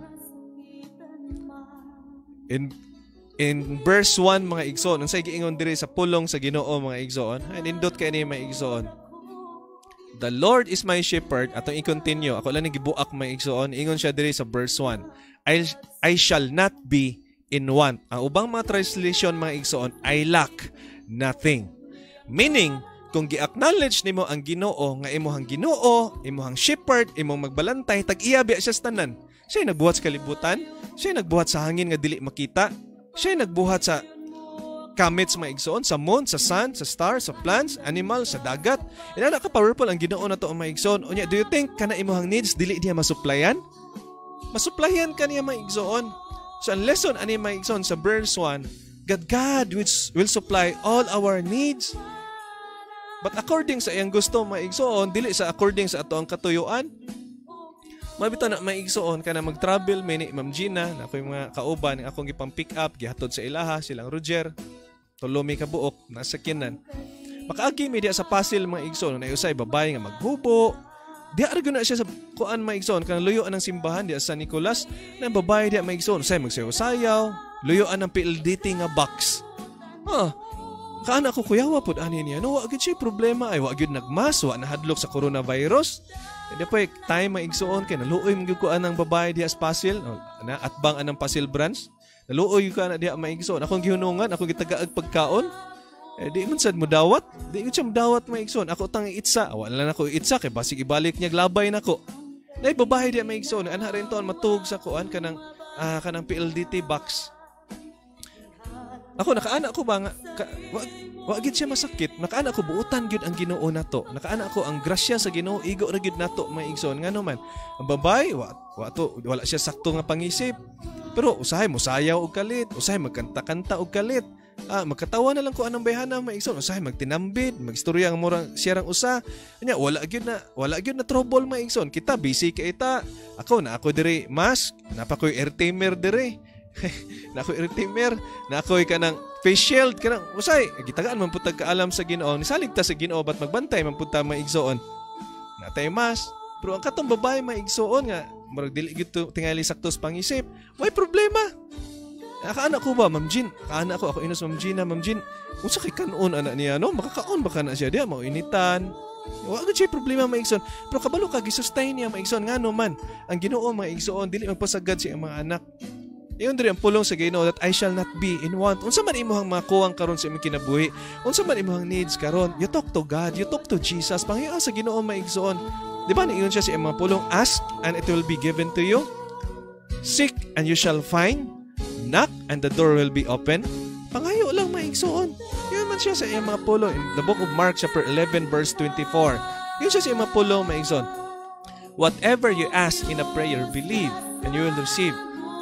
A: In verse 1, mga igsoon, unsay giingon diri sa pulong sa Ginoo, mga igsoon, nindot kay ni mga igsoon. The Lord is my shepherd. Atong i-continue. Ako lang gibuak mga igsoon. Ingon siya diri sa verse 1. I shall not be in want. Ang ubang mga translation, mga igsoon, I lack nothing. Meaning, kung gi-acknowledge nimo ang Ginoo nga imong Ginoo, imong shepherd, imong magbalantay, tag-iyabi siya sa tanan. Siya nagbuhat sa kalibutan, siya nagbuhat sa hangin nga dili makita, siya nagbuhat sa comets mga igsoon, sa moon, sa sun, sa stars, sa plants, animal, sa dagat. Ina ka powerful ang Ginoo nato ang mga igsoon. Unya, do you think kana imong needs dili diha masuplayan? Masuplayan kaniya mga igsoon. So ang lesson ani mga igsoon sa verse 1, God which will supply all our needs. But according sa iyang gusto maigsoon, dili sa according sa ato ang katuyuan. Mabito na maigsoon ka na mag-travel may ni Ma'am Gina, na ako yung mga kauban, akong ipang pick up, gihatod sa ilaha, silang Roger, tulomi kabuok, nasa kinan. Makaagi may diya sa pasil mga igsoon, na usay babae nga maghubo. Diya argo na siya sa kuan mga igsoon, kanang luyuan ng simbahan diya sa Nicolas, na babae diya mga igsoon, usay magsayaw-sayaw, luyuan ng PLDT nga box. Kaan ako kuyawa po ani niya. No, wag siya problema ay wag yun nagmas, wag nahadlok sa coronavirus. Hindi pa time maigsuon kay naluoy mo kuan ang babae diha sa pasil, na atbang anang pasil branch. Naluoy ko na diha maigsuon. Akong gihunungan, akong gitagaag pagkaon. Di man sad mo dawat. Di ko siya dawat maigsuon. Ako tang itsa. Wala na ako itsa kay basig ibalik niya glabay nako. Nay babae diha maigsuon. Anha rin ton matug sa kuan kanang PLDT box. Ako nakaanak ko ba nga wag gid siya masakit. Nakaanak ko buutan gyud ang Ginoo nato. Nakaanak ko ang grasya sa Ginoo igo ra gyud nato maigsoon nga naman. Ang babay wala siya sakto nga pangisip. Pero usahay mo sayaw og kalit, usahay magkanta-kanta og kalit. Magkatawa na lang ko anong bayhana maigsoon. Usahay magtinambid, magistorya ang murang siyarang usa. Nya wala gyud na trouble maigsoon. Kita busy kay ita. Ako diri mask, napakoy air tamer diri. Na ako'y irtimer, na ako'y kanang face shield, kanang usay, gitagaan man putag kaalam sa Ginoo, nisalig ta sa Ginoo, bat magbantay man punta maigsoon. Natay mas, pero ang katong babae maigsoon nga, marag dili gito tingali saktos pangisip, may problema. Nakaanak ko ba, Ma'am Jean? Kaanak ko, ako inos Ma'am Jean, unsa kay kanon anak niya, no? Makakaon ba ka na siya, diya, mauinitan. Wag siya problema maigsoon, pero kabalo ka, gisustain niya maigsoon, nga no man, ang Ginoo maigsoon, dili magpasagad siya ang mga anak. Iyon diri ang pulong sa Ginoo that I shall not be in want. Unsa man imong makuwang karon sa imong kinabuhi, unsa man imong needs karon, you talk to God, you talk to Jesus. Pangyo sa Ginoo maigsoon. Di ba niingon siya sa imong pulong, ask and it will be given to you. Seek and you shall find. Knock and the door will be open. Pangayo lang maigsoon. Iyon man siya sa imong mga pulong in the book of Mark chapter 11 verse 24. Iyon siya sa imong pulong maigsoon. Whatever you ask in a prayer, believe and you will receive.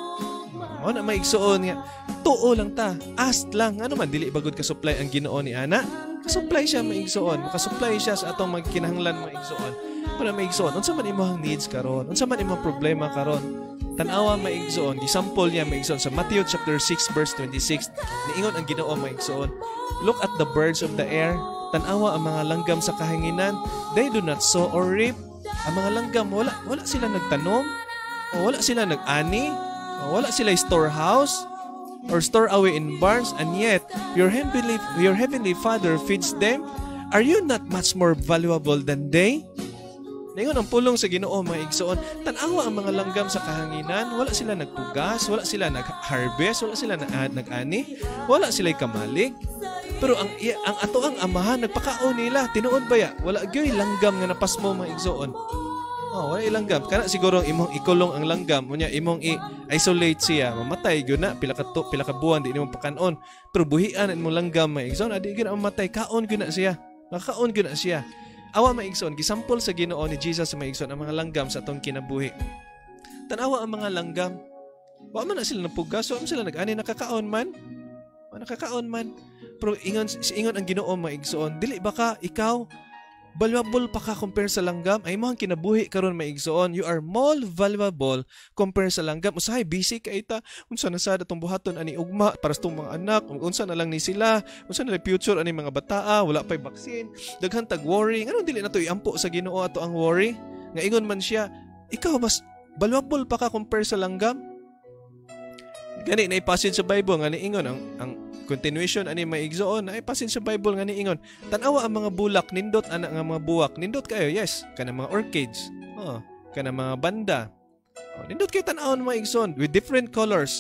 A: O na maigsoon nga, tuo lang ta, ask lang, ano man, dili bagod ka-supply ang Ginoo ni ana, ka-supply siya maigsoon, makasupply siya sa atong magkinahanglan maigsoon, para maigsoon, unsa man imong needs karon, unsa man imong problema karon, Tanawa maigsoon, gisample niya maigsoon sa Matthew chapter 6 verse 26. Niingon ang Ginoo maigsoon, look at the birds of the air. Tanawa ang mga langgam sa kahanginan. They do not sow or reap. Ang mga langgam, wala sila nagtanom, o wala sila nag-ani, o wala sila storehouse, or store away in barns, and yet your heavenly Father feeds them. Are you not much more valuable than they? Ngayon ang pulong sa Ginoo maigsoon, tanawa ang mga langgam sa kahanginan, wala sila nagpugas, wala sila nag-harvest, wala sila nag-ani, wala sila kamalig. Pero ang ato ang amahan nagpakaon nila, tinuod ba ya? Wala gyoy langgam nga napasmo maigsoon. Wala ilanggam. Kana siguro imong ikulong ang langgam, unya imong i-isolate siya, mamatay gyud na pila ka buwan di nimo pakanon. Pero buhian imong langgam maigsoon, adi gyud mamatay, kaon gyud na siya. Makaon gyud na siya. Awa maigsoon, gisampol sa Ginoo ni Jesus maigsoon ang mga langgam sa atong kinabuhi. Tanawa ang mga langgam. Wa man na sila napugas, wa man sila nag-ani, nakakaon man. Pero ingon ang Ginoo maigsoon, dili ba ka ikaw valuable pa ka compare sa langgam? Ay mo ang kinabuhi karon maigsoon, you are more valuable compare sa langgam. Usahay busy ka ita, unsa na sad atong buhaton ani ugma para sa tong mga anak, unsa na lang ni sila, unsa na lang future ani mga bataa, wala pay vaccine, daghan tag worry. Ngano dili nato iampo sa Ginoo ato ang worry? Nga ingon man siya, ikaw mas valuable pa ka compare sa langgam? Gani na ipasin sa Bible nga niingon ang continuation ani maigsoon na ipasin sa Bible nga niingon, tanawa ang mga bulak, nindot ana nga mga buwak, nindot kayo, yes, kana mga orchids, kana mga banda, nindot kayo tanawon maigsoon with different colors.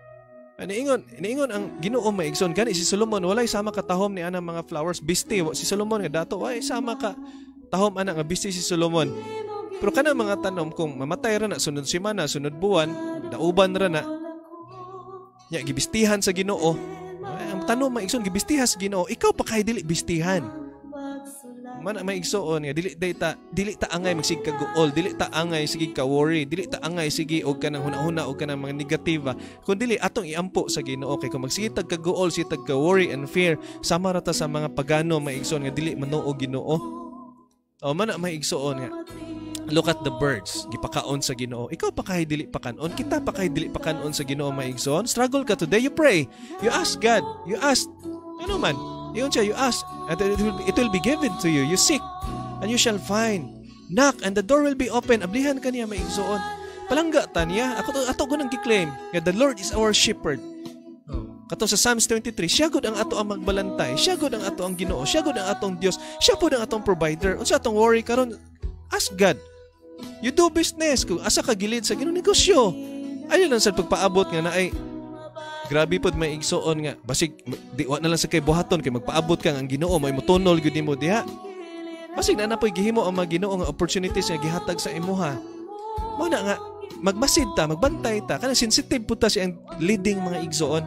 A: Niingon ang Ginoo maigsoon, gani si Solomon walay sama ka tahom ni ana mga flowers, bisti si Solomon nga dato way sama ka tahom ana nga bisti si Solomon. Pero kana mga tanom kung mamatay ra na sunod semana, sunod buwan, dauban ra na, nya gibistihan sa Ginoo. Ang tanong maigsoon, gibistihan sa Ginoo, ikaw pa kay dili bistihan. Man maigsoon nga dili ta angay magsig ka guol, dili ta angay sige ka worry, dili ta angay sige og kanang hunahuna og kanang mga negatiba. Kun dili atong iampo sa Ginoo, kay kung magsitag ka guol, sitag ka worry and fear, sama ra ta sa mga pagano maigsoon nga dili manuo Ginoo. Man maigsoon nga, look at the birds, gipakaon sa Ginoo. Ikaw pa kay dili pakanon, kita pa kay dili pakanon sa Ginoo maigsoon. Struggle ka today, you pray, you ask God, you ask ano man, yun siya, you ask and it will be given to you. You seek and you shall find, knock and the door will be open. Ablihan ka niya maigsoon, palangga ta niya. Ato ko nang giklaim nga the Lord is our shepherd. Kato sa Psalms 23, siya gud ang ato ang magbalantay, siya gud ang ato ang Ginoo, siya gud ang atong Dios, siya pud ang atong provider. Unsa atong worry karon? Ask God. You do business. Kung asa ka gilid sa Ginoo negosyo, ayun lang sa pagpaabot nga na ay grabe pod may igsoon nga basig di wa na lang sa kay buhaton kay magpaabot ka ang Ginoo may motunol gyud nimo diha. Basig na napoy gihimo ang mga Ginoo nga opportunities nga gihatag sa imuha. Mo na nga magmasid ta, magbantay ta, kana sensitive pud ta siyang leading mga igsoon.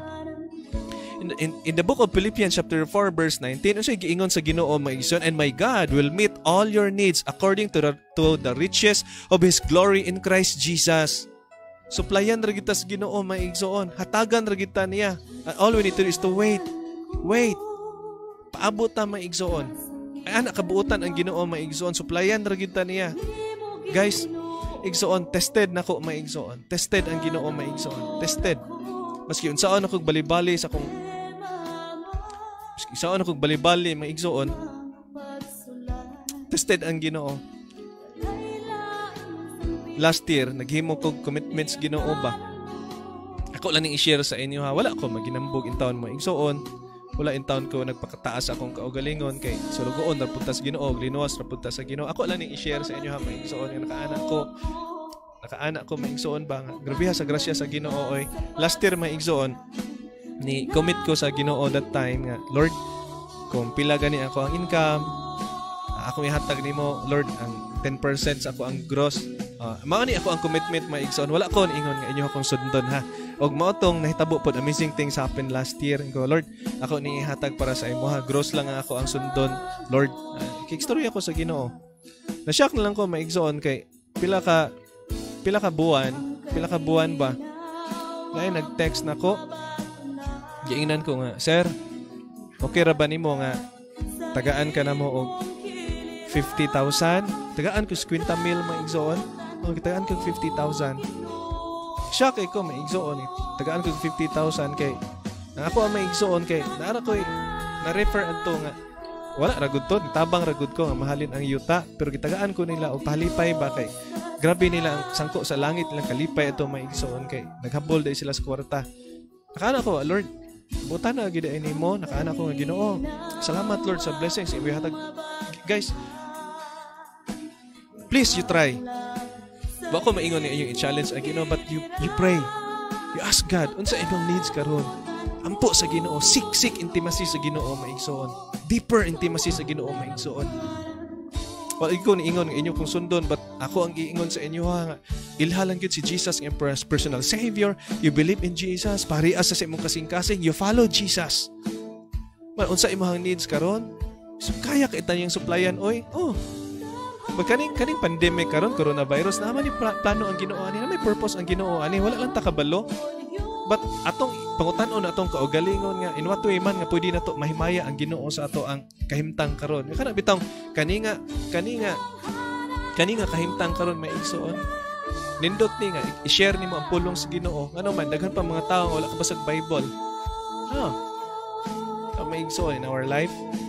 A: In the book of Philippians chapter 4 verse 19, unsay giingon sa Ginoo maigsoon, and my God will meet all your needs according to the riches of His glory in Christ Jesus. Suplayan ra kita sa Ginoo maigsoon, hatagan ra kita niya. All we need to do is to wait. Paabot ta maigsoon. Ay anak kabuutan ang Ginoo maigsoon, suplayan ra kita niya. Guys, igsoon, tested nako maigsoon. Tested ang Ginoo maigsoon. Tested. Maski unsaon ako bali-bali sa akong maigsoon, tested ang Ginoo. Last year naghimo kog commitments Ginoo ba. Ako lang ning i-share sa inyo ha. Wala ko maginambog in taon maigsoon. Wala in taon ko nagpakataas akong kaugalingon kay sulugoon ra punta sa Ginoo, linuwas ra punta sa Ginoo. Ako lang ning i-share sa inyo ha maigsoon nga nakaanak ko maigsoon ba nga. Grabe sa grasya sa Ginoo oy. Last year maigsoon ni commit ko sa Ginoo that time nga, Lord, kung pila gani ako ang income, ako ihatag nimo Lord ang 10% sa ako ang gross. Mao ni ako ang commitment maigsoon. Wala ko ingon nga inyo akong sundon ha. Og mao tong nahitabo pod amazing things happened last year. Ko Lord, ako ni ihatag para sa imo ha. Gross lang nga ako ang sundon. Lord, kikstorya ako sa Ginoo. Na-shock na lang ko maigsoon kay pila ka buwan ba? Ngayon nag-text na ko. Giingnan ko nga, Sir, okay ra ba nimo nga tagaan ka na mo og 50,000? Tagaan ko 50,000 maigsoon. O tagaan ko 50,000. Siya kay ko maigsoon tagaan ko 50,000 kay ako ang maigsoon kay naara ko na-refer adto nga wala ragud to tabang ragud ko nga mahalin ang yuta pero gitagaan ko nila og palipay ba kay grabe nila ang sangko sa langit lang kalipay ato maigsoon kay naghabol dai sila sa kwarta. Nakaana ko Lord buta na gid ini mo nakaana ko nga Ginoo. Salamat Lord sa blessings imong hatag. Guys, please you try. Wa ko maingon ni inyong i-challenge ang Ginoo but you pray. You ask God unsa imong needs karon. Ampo sa Ginoo, seek intimacy sa Ginoo maigsoon. Deeper intimacy sa Ginoo maigsoon. Well, ikaw ni ingon inyo kung sundon but ako ang iingon sa inyo nga ilhalang gyud si Jesus ang personal Savior. You believe in Jesus, parehas sa imong kasing-kasing, you follow Jesus. Man unsa imong needs karon? So kaya ka itanyang supplyan oy. Oh. Kaning pandemic karon coronavirus naman ni plano ang Ginoo ani, may purpose ang Ginoo ani, wala lang ta kabalo. But atong pangutan-on atong kaugalingon nga in what way man nga pwede nato mahimaya ang Ginoo sa ato ang kahimtang karon. Kana bitong kani nga kahimtang karon maigsoon. Nindot ni nga i-share nimo ang pulong sa Ginoo. Ngano man daghan pa mga tawo wala ka basag Bible. Maigsoon in our life.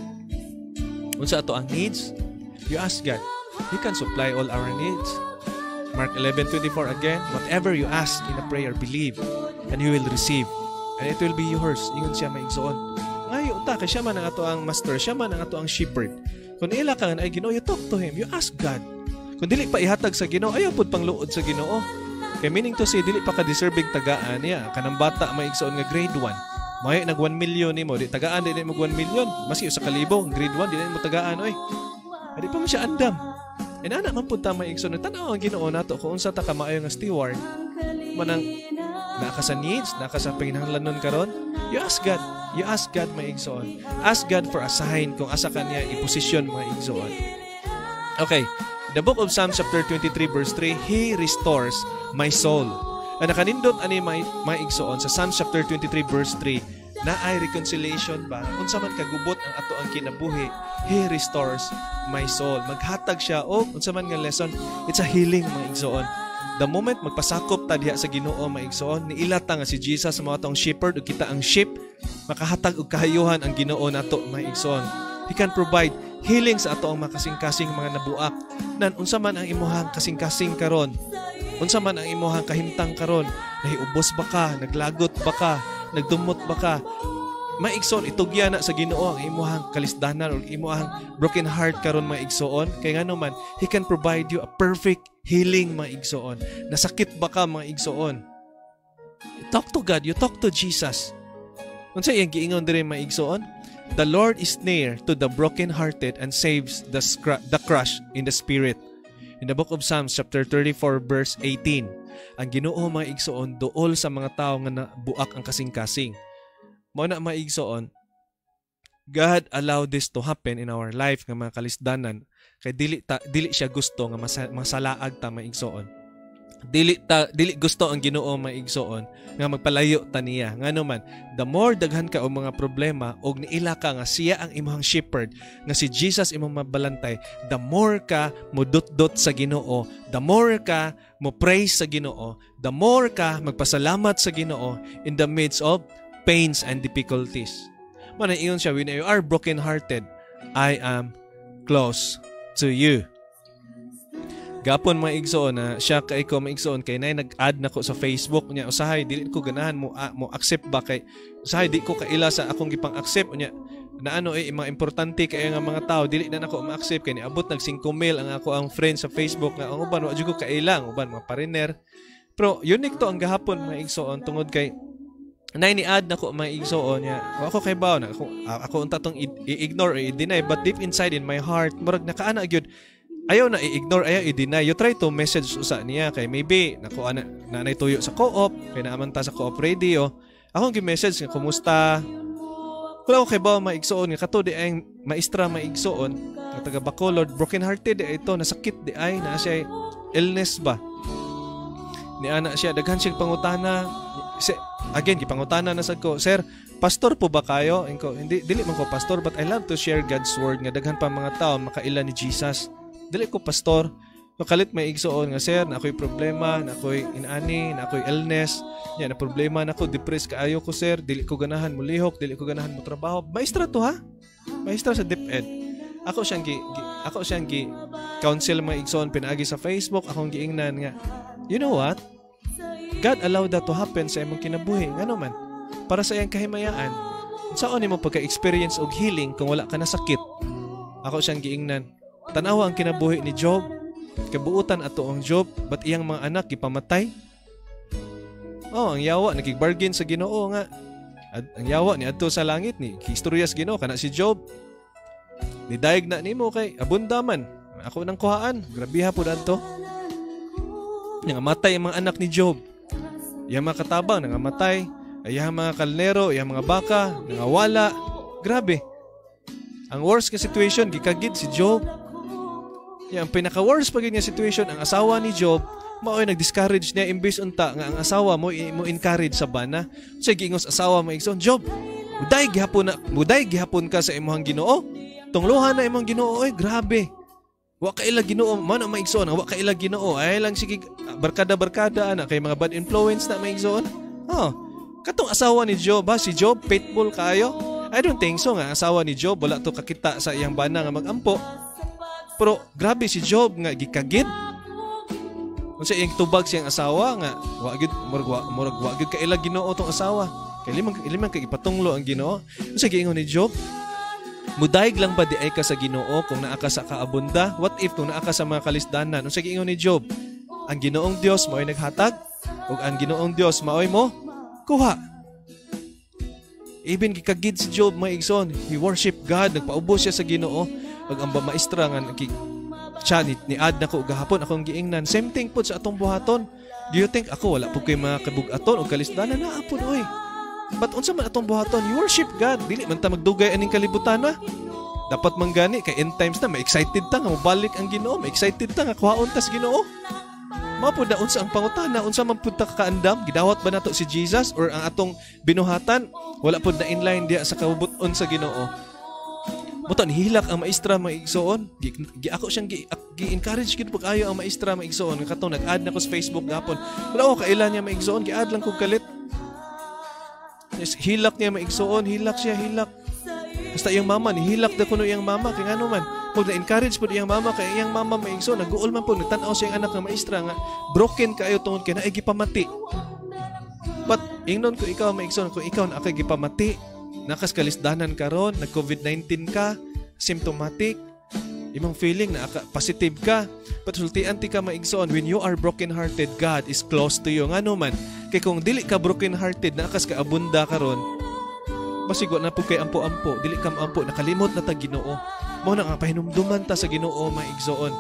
A: Unsa ato ang needs? You ask God. He can supply all our needs. Mark 11:24 again, whatever you ask in a prayer, believe, and you will receive, and it will be yours. Ingon siya maigsoon. Ngayon, kay siya man ang ato ang master, siya man ang ato ang shepherd. Kung ila ka ay Ginoo, you talk to Him, you ask God. Kung dili pa ihatag sa Ginoo, ayaw pud pangluod sa Ginoo. Kay meaning to say, dili pa ka deserving tagaan niya. Kanang bata maigsoon nga grade 1. May nag 1 million nimo, di tagaan di mo 1 million. Maski sa kalibo, grade 1 di mo tagaan oy. Adi pa mo siya andam. Ana man pud ta maigsoon tan-aw ang Ginoo nato kung unsa ta ka maayo nga steward manang naka sa needs, naka sa panginahanglanon karon. You ask God maigsoon. Ask God for a sign kung asa kaniya i-posisyon maigsoon. Okay, the book of Psalms chapter 23 verse 3, He restores my soul. Ang nakanindot ani maigsoon sa Psalms chapter 23 verse 3 na ay reconciliation ba unsa man kagubot ang ato ang kinabuhi. He restores my soul. Maghatag siya og unsa man nga lesson, it's a healing maigsoon. The moment magpasakop ta diha sa Ginoo maigsoon, niilata nga si Jesus sa mga tong shepherd ug kita ang sheep, makahatag og kahayuhan ang Ginoo nato maigsoon. He can provide healing sa ato ang makasing-kasing mga nabuak. Nan unsa man ang imuhang kasing-kasing karon? Unsa man ang imuhang kahimtang karon? Nahiubos ba ka? Naglagot ba ka? Nagdumot ba ka? Maigsoon itugya na sa Ginoo ang imuhang kalisdanan o imuhang broken heart karon maigsoon kay ngano man He can provide you a perfect healing maigsoon. Nasakit ba ka maigsoon? You talk to God, you talk to Jesus. Unsa iyang giingon diri maigsoon? The Lord is near to the broken-hearted and saves the crushed in the spirit. In the book of Psalms chapter 34 verse 18, ang Ginoo maigsoon duol sa mga tawo nga nabuak ang kasing-kasing. Mao na maigsoon, God allowed this to happen in our life nga mga kalisdanan kay dili siya gusto nga masalaag ta maigsoon. Dili gusto ang Ginoo maigsoon nga magpalayo ta niya. Ngano man, the more daghan ka og mga problema og niila ka nga siya ang imong shepherd, nga si Jesus imong mabalantay, the more ka modot-dot sa Ginoo, the more ka mo praise sa Ginoo, the more ka magpasalamat sa Ginoo in the midst of pains and difficulties. Manan ingon siya, when you are broken-hearted, I am close to you. Gapon maigsoon na siya kay ko maigsoon kay nay nag-add nako sa Facebook niya usahay dili ko ganahan mo accept ba kay usahay di ko kaila sa akong gipang-accept niya na ano mga importante kay nga mga tao dili na nako ma-accept kay niabot nag 5 mail ang ako ang friend sa Facebook nga ang uban wa jud ko kaila uban mga pariner. Pero unique to ang gahapon maigsoon tungod kay nay ni add nako maigsoon niya ako kay bawo na ako unta tong i-ignore or i-deny but deep inside in my heart murag nakaana gyud ayaw na i-ignore, ayaw i-deny. You try to message sa niya kay maybe nakuha na nanay tuyo sa co-op, kay naaman ta sa co-op radio. Akong gi-message nga kumusta. Wala ko kay ba maigsoon nga kato di ay maestra maigsoon nga taga Bacolod, broken hearted di ito, nasakit di ay na siya illness ba. Ni ana siya daghan siya pangutana. Again, gipangutana na sad ko, sir, pastor po ba kayo? Hindi dili man ko pastor but I love to share God's word nga daghan pa mga tao makaila ni Jesus. Dili ko pastor, Kalit may igsoon nga, sir, na ako'y problema, na ako'y inani, na ako'y illness, yan, na problema na ako, depressed kaayo ko, sir, dili ko ganahan mo lihok, dili ko ganahan mo trabaho. Maestra to, ha? Maestra sa DepEd. Ako siyang counsel mga igsoon pinaagi sa Facebook, akong giingnan nga. You know what? God allowed that to happen sa imong kinabuhi. Ngano man? Para sa iyang kahimayaan. Saan mo pagka-experience og healing kung wala ka na sakit? Ako siyang giingnan. Tanawa ang kinabuhi ni Job. Kabuutan ato ang Job, ba't iyang mga anak gipamatay? Ang yawa nagig-bargain sa Ginoo nga. Ang yawa ni adto sa langit ni historias Ginoo kana si Job. Ni daig na nimo kay abundaman. Ako nang kuhaan, grabiha pud adto. Nangamatay ang mga anak ni Job. Iyang mga katabang nangamatay, iyang mga kalnero, iyang mga baka nangawala. Grabe. Ang worst ka situation gikagid si Job. Ang pinaka-worst pag nga situation, ang asawa ni Job, mao'y nag-discourage niya imbes unta nga ang asawa mo encourage sa bana. Sige, ingos asawa mo igsoon, Job, muday gihapon ka sa imong Ginoo. Tungluhan na imong Ginoo, oy, grabe. Wa ka ila Ginoo, man ang maigsoon, wa ka ila Ginoo. Ay lang sige barkada-barkada ana kay mga bad influence na maigsoon. Katong asawa ni Job, ba si Job faithful kaayo? I don't think so nga asawa ni Job wala to kakita sa iyang bana nga magampo. Pero grabe si Job nga gikagid. Unsa iyang tubag siyang asawa nga wa gyud ka ila Ginoo tong asawa. Kay limang kay ipatunglo ang Ginoo. Unsa giingon ni Job? Mudaig lang ba di ay ka sa Ginoo kung naa ka sa kaabunda? What if kung naa ka sa mga kalisdanan? Unsa giingon ni Job? Ang Ginoong Dios mao'y naghatag ug ang Ginoong Dios mao'y mo kuha. Even gikagid si Job mga igsoon, he worship God, nagpaubos siya sa Ginoo. Ug ang maestra nga siya ni ad na ko gahapon akong giingnan. Same thing po sa atong buhaton. Do you think ako wala po kay mga kabugaton o kalisdanan na apod oy? But unsa man atong buhaton? You worship God. Dili man ta magdugay aning kalibutan na. Dapat manggani kay end times na ma-excited ta nga mobalik ang Ginoo, ma-excited ta nga kuhaon tas Ginoo. Mapud na unsa ang pangutana, unsa man pud ta kaandam, gidawat ba nato si Jesus or ang atong binuhatan wala pud na inline diha sa kabubuton sa Ginoo. Buton hilak ang maestra maigsoon. Ako siyang gi-encourage gid pag ayo ang maestra maigsoon. Katong nag-add na ko sa Facebook gapon. Wala ko kailan niya maigsoon, gi-add lang ko kalit. Yes, hilak niya maigsoon, hilak siya, hilak. Basta iyang mama ni hilak da kuno iyang mama kay ngano man. Pag na-encourage pud iyang mama kay iyang mama maigsoon, naguol man pud nagtan-aw sa iyang anak nga maestra nga broken kaayo tungod kay naay gipamati. But ingnon ko ikaw maigsoon, kung ikaw na kay gipamati, nakas kalisdanan karon, nag-COVID-19 ka, symptomatic, imong feeling na positive ka, but sultian ti ka maigsoon, when you are broken-hearted, God is close to you. Ngano man, kay kung dili ka broken-hearted, nakas ka abunda karon, masigwa na po kay ampo-ampo, dili ka ampo, nakalimot na ta Ginoo. Mo na nga pahinumduman ta sa Ginoo maigsoon.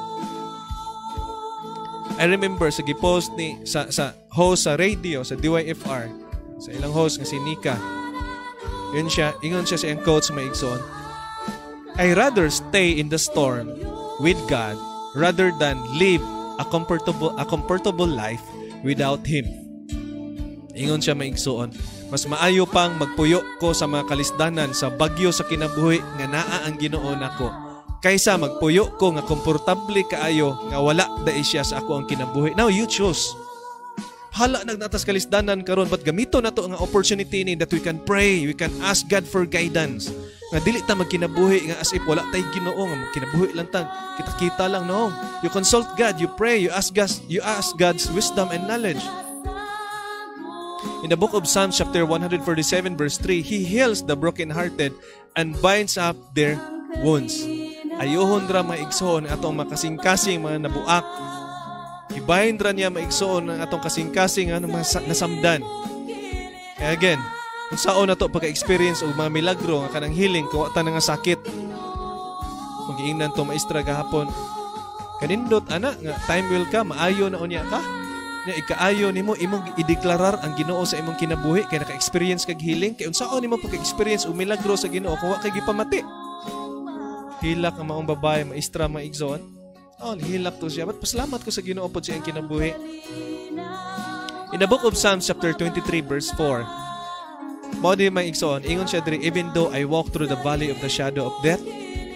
A: I remember sa gipost ni sa host sa radio sa DYFR, sa ilang host nga si Nika. Yun siya, ingon siya sa iyang quotes maigsoon. I rather stay in the storm with God rather than live a comfortable life without Him. Ingon siya maigsoon. Mas maayo pang magpuyo ko sa mga kalisdanan sa bagyo sa kinabuhi nga naa ang Ginoo nako kaysa magpuyo ko nga komportable kaayo nga wala dai siya sa ako ang kinabuhi. Now you choose. Hala nagnatas kalisdanan karon, but gamito na to nga opportunity ni that we can pray, we can ask God for guidance. Nga dili ta magkinabuhi nga as if wala tay Ginoo nga magkinabuhi lang ta. Kita-kita lang no. You consult God, you pray, you ask God's wisdom and knowledge. In the book of Psalms chapter 147 verse 3, He heals the brokenhearted and binds up their wounds. Ayohon ra maigsoon atong makasing-kasing mga nabuak. Ibahin ra niya maigsoon ang atong kasing-kasing nasamdan. Kaya again, kung saan na to pagka-experience o mga milagro nga kanang healing kung wata nga sakit. Kung giingnan to maestra gahapon, kanindot ana nga time will ka, maayo na unya ka. Nga ikaayo nimo imong ideklarar ang Ginoo sa imong kinabuhi kay naka-experience kag healing. Kay unsaon nimo pagka-experience o milagro sa Ginoo kung wa kay gipamati. Hilak ang maong babae maestra maigsoon. Hilak to siya. But pasalamat ko sa Ginoo pod sa iyang kinabuhi. In the book of Psalms chapter 23 verse 4, mao di may igsoon, ingon siya diri, even though I walk through the valley of the shadow of death,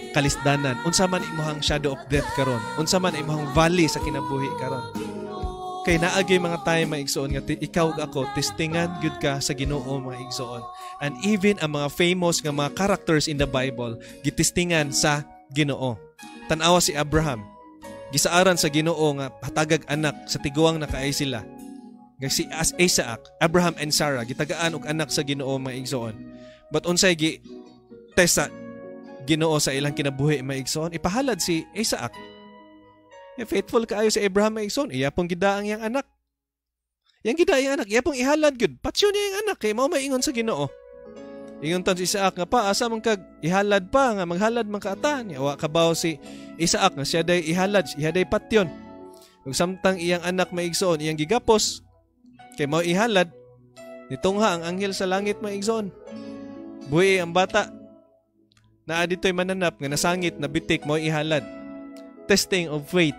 A: kalisdanan, unsa man imong shadow of death karon, unsa man imong valley sa kinabuhi karon. Kay naagi mga tayo mga igsoon nga ikaw ug ako testingan gyud ka sa Ginoo mga igsoon. And even ang mga famous nga mga characters in the Bible gitestingan sa Ginoo. Tan-awa si Abraham, gisaaran sa Ginoo nga hatagag anak sa tiguang nakaay sila. Si Isaac, Abraham and Sarah gitagaan og anak sa Ginoo mga igsoon. But unsay gi test sa Ginoo sa ilang kinabuhi mga igsoon, ipahalad si Isaac. Faithful kaayo si Abraham mga igsoon, iya pong gidaang yang anak. Yang gidaang yang anak, iya pong ihalad gud. Patsyon niya yung anak kay mao maingon sa Ginoo. Ingon tan si Isaac nga pa asa man kag ihalad pa nga maghalad man kaata niya wa kabaw si Isaac nga siya day ihalad, siya day patyon. Ug samtang iyang anak maigsoon iyang gigapos kay mao ihalad nitungha ang anghel sa langit maigsoon. Buhi ang bata naa ditoy mananap nga nasangit na bitik mao ihalad. Testing of faith.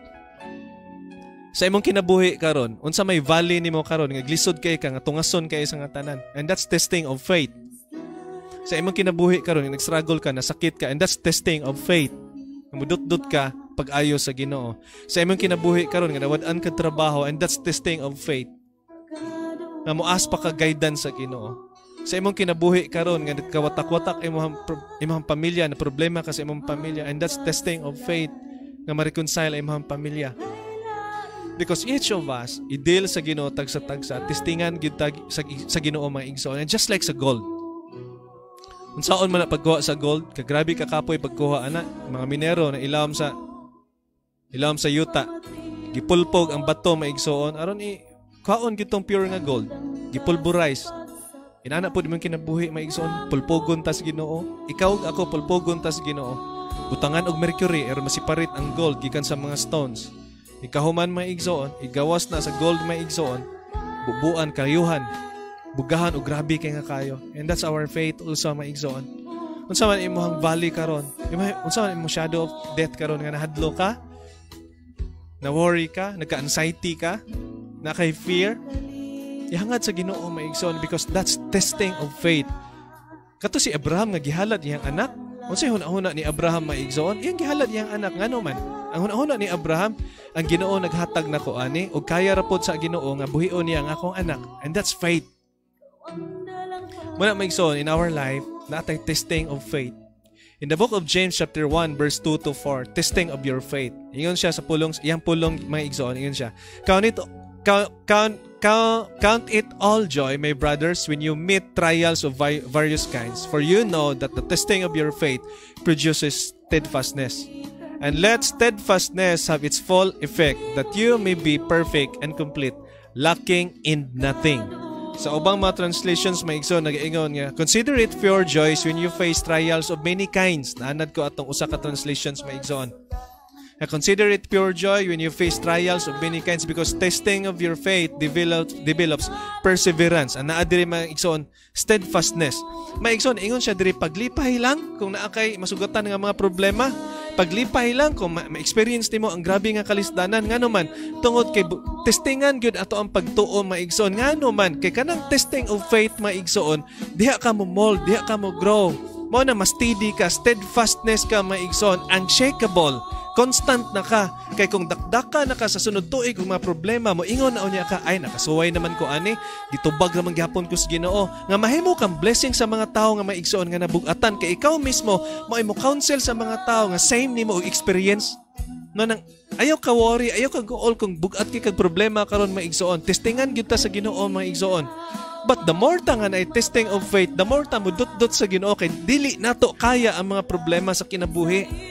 A: Sa imong kinabuhi karon, unsa may valley nimo karon nga glisod kay ka nga tungason kay sa nga tanan. And that's testing of faith. Sa imong kinabuhi karon nga nag-struggle ka, nasakit ka, and that's testing of faith. Mudot-dot ka pag-ayo sa Ginoo. Sa imong kinabuhi karon nga nawad-an ka trabaho, and that's testing of faith. Nga moas pa ka guidance sa Ginoo. Sa imong kinabuhi karon nga kawatak-watak imong pamilya na problema ka sa imong pamilya, and that's testing of faith nga ma-reconcile imong pamilya. Because each of us i-deal sa Ginoo tagsa-tagsa, testingan gyud sa Ginoo mga igsoon. And just like sa gold. Unsaon man na pagkuha sa gold, kagrabe ka kapoy pagkuha ana, mga minero na ilawom sa yuta. Gipulpog ang bato mga igsoon aron kaon gitong pure nga gold. Gipulverize. Inana pud imong kinabuhi mga igsoon, pulpogon tas Ginoo. Ikaw ug ako pulpogon tas Ginoo. Butangan og mercury aron masiparit ang gold gikan sa mga stones. Ikahuman may igsoon, igawas na sa gold may igsoon, bubuan kayuhan, bugahan o grabe kay nga kayo. And that's our faith also may igsoon. Unsa man imong valley karon, unsa man imong shadow of death karon nga nahadlo ka, na worry ka, nagka-anxiety ka, na kay fear, ihangad sa Ginoo may igsoon because that's testing of faith. Kato si Abraham nga gihalad iyang anak. Unsay hunahuna ni Abraham may igsoon, iyang gihalad iyang anak ngano man. Ang hunahuna ni Abraham, ang Ginoo naghatag nako ani ug kaya ra pod sa Ginoo nga buhion niya ang akong anak, and that's faith. Muna maigsoon in our life, natay testing of faith. In the book of James chapter 1 verse 2 to 4, testing of your faith. Ingon siya sa iyang pulong maigsoon, ingon siya. Count it all joy, my brothers, when you meet trials of various kinds, for you know that the testing of your faith produces steadfastness. And let steadfastness have its full effect, that you may be perfect and complete, lacking in nothing. Sa ubang mga translations, maigsoon, nag-ingon nga, consider it pure joy when you face trials of many kinds. Naanad ko atong usa ka translations, maigsoon. Consider it pure joy when you face trials of many kinds, because testing of your faith develops perseverance. Ang naa diri maigsoon, steadfastness. Maigsoon, ingon siya diri, paglipay lang kung naa kay masugatan nga mga problema. Paglipay lang kung ma-experience nimo ang grabe nga kalisdanan, ngano man tungod kay testingan gyud ato ang pagtuo maigsoon, ngano man kay kanang testing of faith maigsoon, diha ka mo mold, diha ka mo grow, mo na mas steady ka, steadfastness ka maigsoon, unshakable, constant na ka. Kay kung dakdaka na ka sa sunod tuig kung mga problema mo, ingon na unya ka, ay nakasuway naman ko ani, gitubag naman gyapon ko sa Ginoo, nga mahimo kang blessing sa mga tao nga maigsoon nga nabugatan, kay ikaw mismo mo counsel sa mga tao nga same nimo og experience. No nang ayaw ka worry, ayaw ka gool kung bugat kay kag problema karon maigsoon. Testingan gyud ta sa Ginoo maigsoon. But the more ta nga na testing of faith, the more ta mo dot sa Ginoo kay dili nato kaya ang mga problema sa kinabuhi.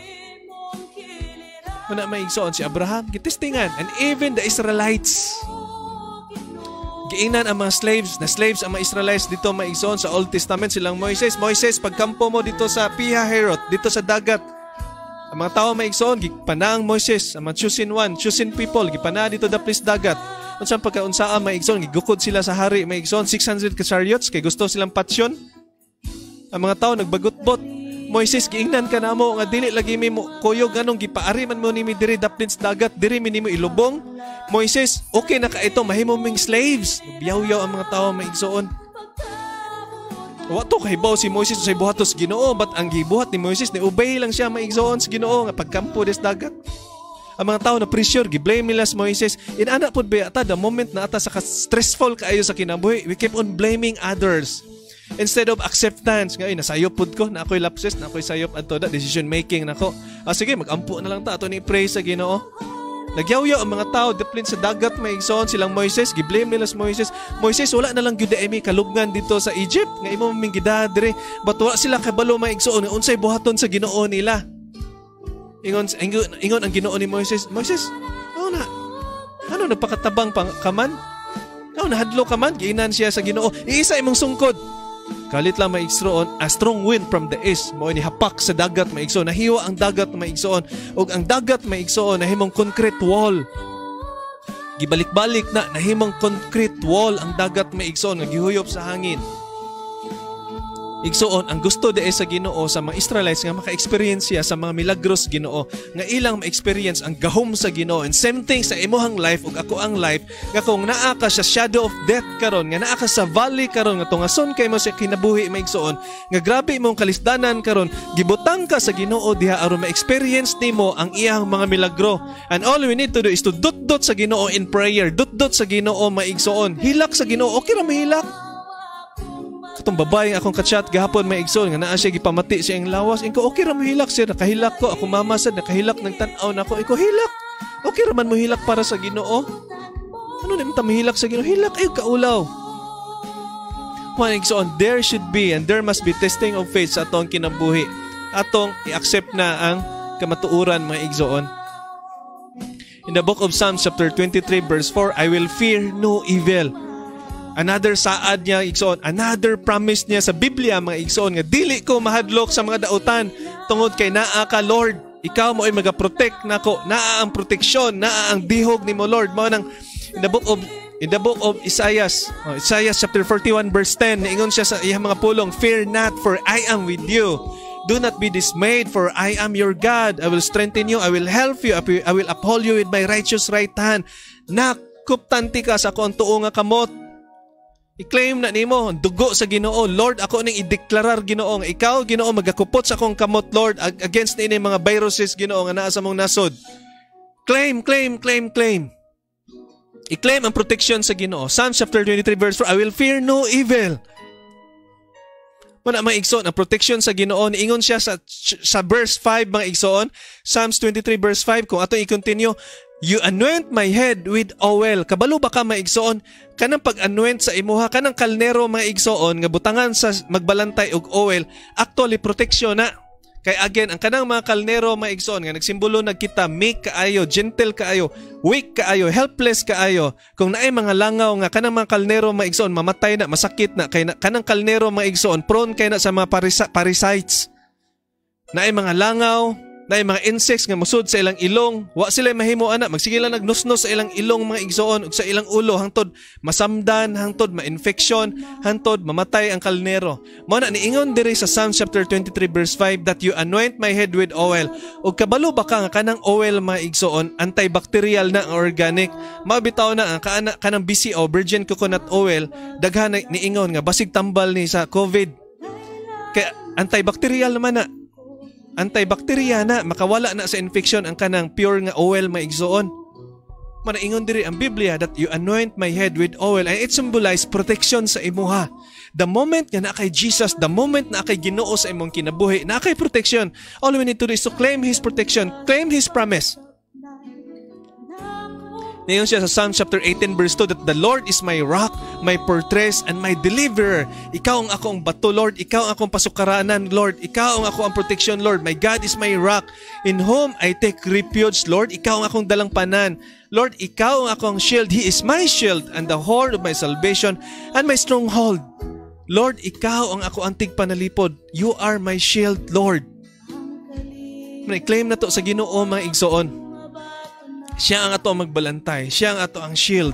A: Muna maigsoon si Abraham, gitestingan. And even the Israelites, giingnan ang mga slaves ang mga Israelites dito maigsoon sa Old Testament, silang Moises, pagkampo mo dito sa Pihahiroth, dito sa dagat. Ang mga tao maigsoon, gipanaang Moises, ang mga chosen people, gipana dito daplis dagat. Unsang pagkaunsaan maigsoon, gigukod sila sa hari maigsoon, 600 ka chariots, kay gusto silang patsyon. Ang mga tao nagbagot-bot. Moises, giingnan ka na mo nga dili lagi mi mo kuyog anong gipaari man mo nimi diri daplins dagat, diri mi nimo ilubong. Moises, okay na ka ito, mahimo ming slaves. Biyaw-yaw ang mga tao maigsoon. Wa to kahibaw si Moises sa buhatos Ginoo, but ang gibuhat ni Moises ni obey lang siya maigsoon sa Ginoo nga pagkampo des dagat. Ang mga tao na pressure giblame nila sa Moises. Inana pud ba ata the moment na ata sa stressful kaayo sa kinabuhi, we keep on blaming others instead of acceptance nga nasayop pud ko na ako'y lapses, na ako'y sayop adto da decision making nako. Sige, magampo na lang ta ato ni pray sa Ginoo. Nagyaw-yaw ang mga tao disiplin sa dagat maigsoon silang Moises, giblame nila sa Moises. Moises wala na lang gyud emi kalugnan dito sa Egypt nga imo maming gidadre, but wala sila kabalo maigsoon nga unsay buhaton sa Ginoo nila. Ingon ang Ginoo ni Moises, Moises, ano nagpakatabang kaman? Nahadlo ka man, giinan siya sa Ginoo. Iisa imong sungkod. Kalit lang maigsoon, a strong wind from the east mo ni hapak sa dagat maigsoon, nahiwa ang dagat maigsoon, ug ang dagat maigsoon nahimong concrete wall. Gibalik-balik na nahimong concrete wall ang dagat maigsoon nga gihuyop sa hangin. Igsoon ang gusto de sa Ginoo sa mga Israelites nga maka-experience siya sa mga milagros Ginoo, nga ilang ma-experience ang gahom sa Ginoo. And same thing sa imuhang life ug ako ang life, nga kung naa ka sa shadow of death karon, nga naa ka sa valley karon, nga tungason kay mo sa kinabuhi maigsoon, nga grabe imong kalisdanan karon, gibutang ka sa Ginoo diha aron ma-experience nimo ang iyang mga milagro. And all we need to do is to dut-dut sa Ginoo in prayer, dut-dut sa Ginoo maigsoon, hilak sa Ginoo. Okay ra mahilak. Katong babae akong kachat gahapon may igsoon nga naa siya gipamati siya ang lawas. Inko okay ra mo hilak sir, nakahilak ko. Ako mamasad nakahilak ng tan-aw nako. Inko hilak. Okay ra man mo hilak para sa Ginoo. Ano na ta mahilak sa Ginoo? Hilak ay kaulaw. One igsoon, there should be and there must be testing of faith sa atong kinabuhi. Atong i-accept na ang kamatuoran mga igsoon. In the book of Psalms chapter 23 verse 4, I will fear no evil. Another saad niya, igsoon. Another promise niya sa Biblia, mga igsoon, nga dili ko mahadlok sa mga dautan tungod kay naa ka, Lord. Ikaw mo ay magaprotect nako. Naa ang proteksyon, naa ang dihog ni mo, Lord. Mao nang in the book of Isaiah chapter 41 verse 10, niingon siya sa iyang mga pulong, fear not, for I am with you. Do not be dismayed, for I am your God. I will strengthen you, I will help you, I will uphold you with my righteous right hand. Nakuptanti ka sa akong tuo nga kamot. I-claim na nimo dugo sa Ginoo. Lord, ako ning i-deklarar Ginoo nga ikaw Ginoo magakupot sa akong kamot, Lord, against ini mga viruses Ginoo nga naa sa mong nasod. Claim. I-claim ang protection sa Ginoo. Psalms chapter 23 verse 4, I will fear no evil. Wala mga igsoon, ang protection sa Ginoo niingon siya sa verse 5 mga igsoon. Psalms 23 verse 5, kung ato i-continue, you anoint my head with oil. Kabalo ba ka maigsoon? Kanang pag-anoint sa imuha, kanang kalnero maigsoon, nga butangan sa magbalantay og oil, actually protection na. Kay again, ang kanang mga kalnero maigsoon, nga nagsimbolo nagkita, meek kaayo, gentle kaayo, weak kaayo, helpless kaayo. Kung naay mga langaw nga kanang mga kalnero maigsoon, mamatay na, masakit na, kay kanang kalnero maigsoon, prone kay na sa mga parasites. Naay mga langaw, na mga insects nga musud sa ilang ilong, wa sila mahimo ana, magsige lang nagnusnos sa ilang ilong mga igsoon ug sa ilang ulo hangtod masamdan, hangtod ma-infection, hangtod mamatay ang kalnero. Mao na niingon diri sa Psalm chapter 23 verse 5 that you anoint my head with oil. Ug kabalo ba ka nga kanang oil mga igsoon antibacterial na organic. Mabitaw na ang kanang BCO virgin coconut oil daghan niingon nga basig tambal ni sa COVID. Kaya antibacterial naman na. Antibacteria na, makawala na sa infection ang kanang pure nga oil maigsoon. Manaingon diri ang Biblia that you anoint my head with oil, and it symbolize protection sa imuha. The moment nga na kay Jesus, the moment na kay Ginoo sa imong kinabuhi, na kay protection. All we need to do is to claim His protection, claim His promise. Ngayon siya sa Psalm chapter 18 verse 2 that the Lord is my rock, my fortress, and my deliverer. Ikaw ang akong bato, Lord. Ikaw ang akong pasukaranan, Lord. Ikaw ang ako ang protection, Lord. My God is my rock, in whom I take refuge, Lord. Ikaw ang akong dalangpanan. Lord, ikaw ang akong shield. He is my shield and the horn of my salvation and my stronghold. Lord, ikaw ang ako antig panalipod. You are my shield, Lord. Claim na to sa Ginoo mga igsoon. Siya ang ato ang magbalantay. Siya ang ato ang shield.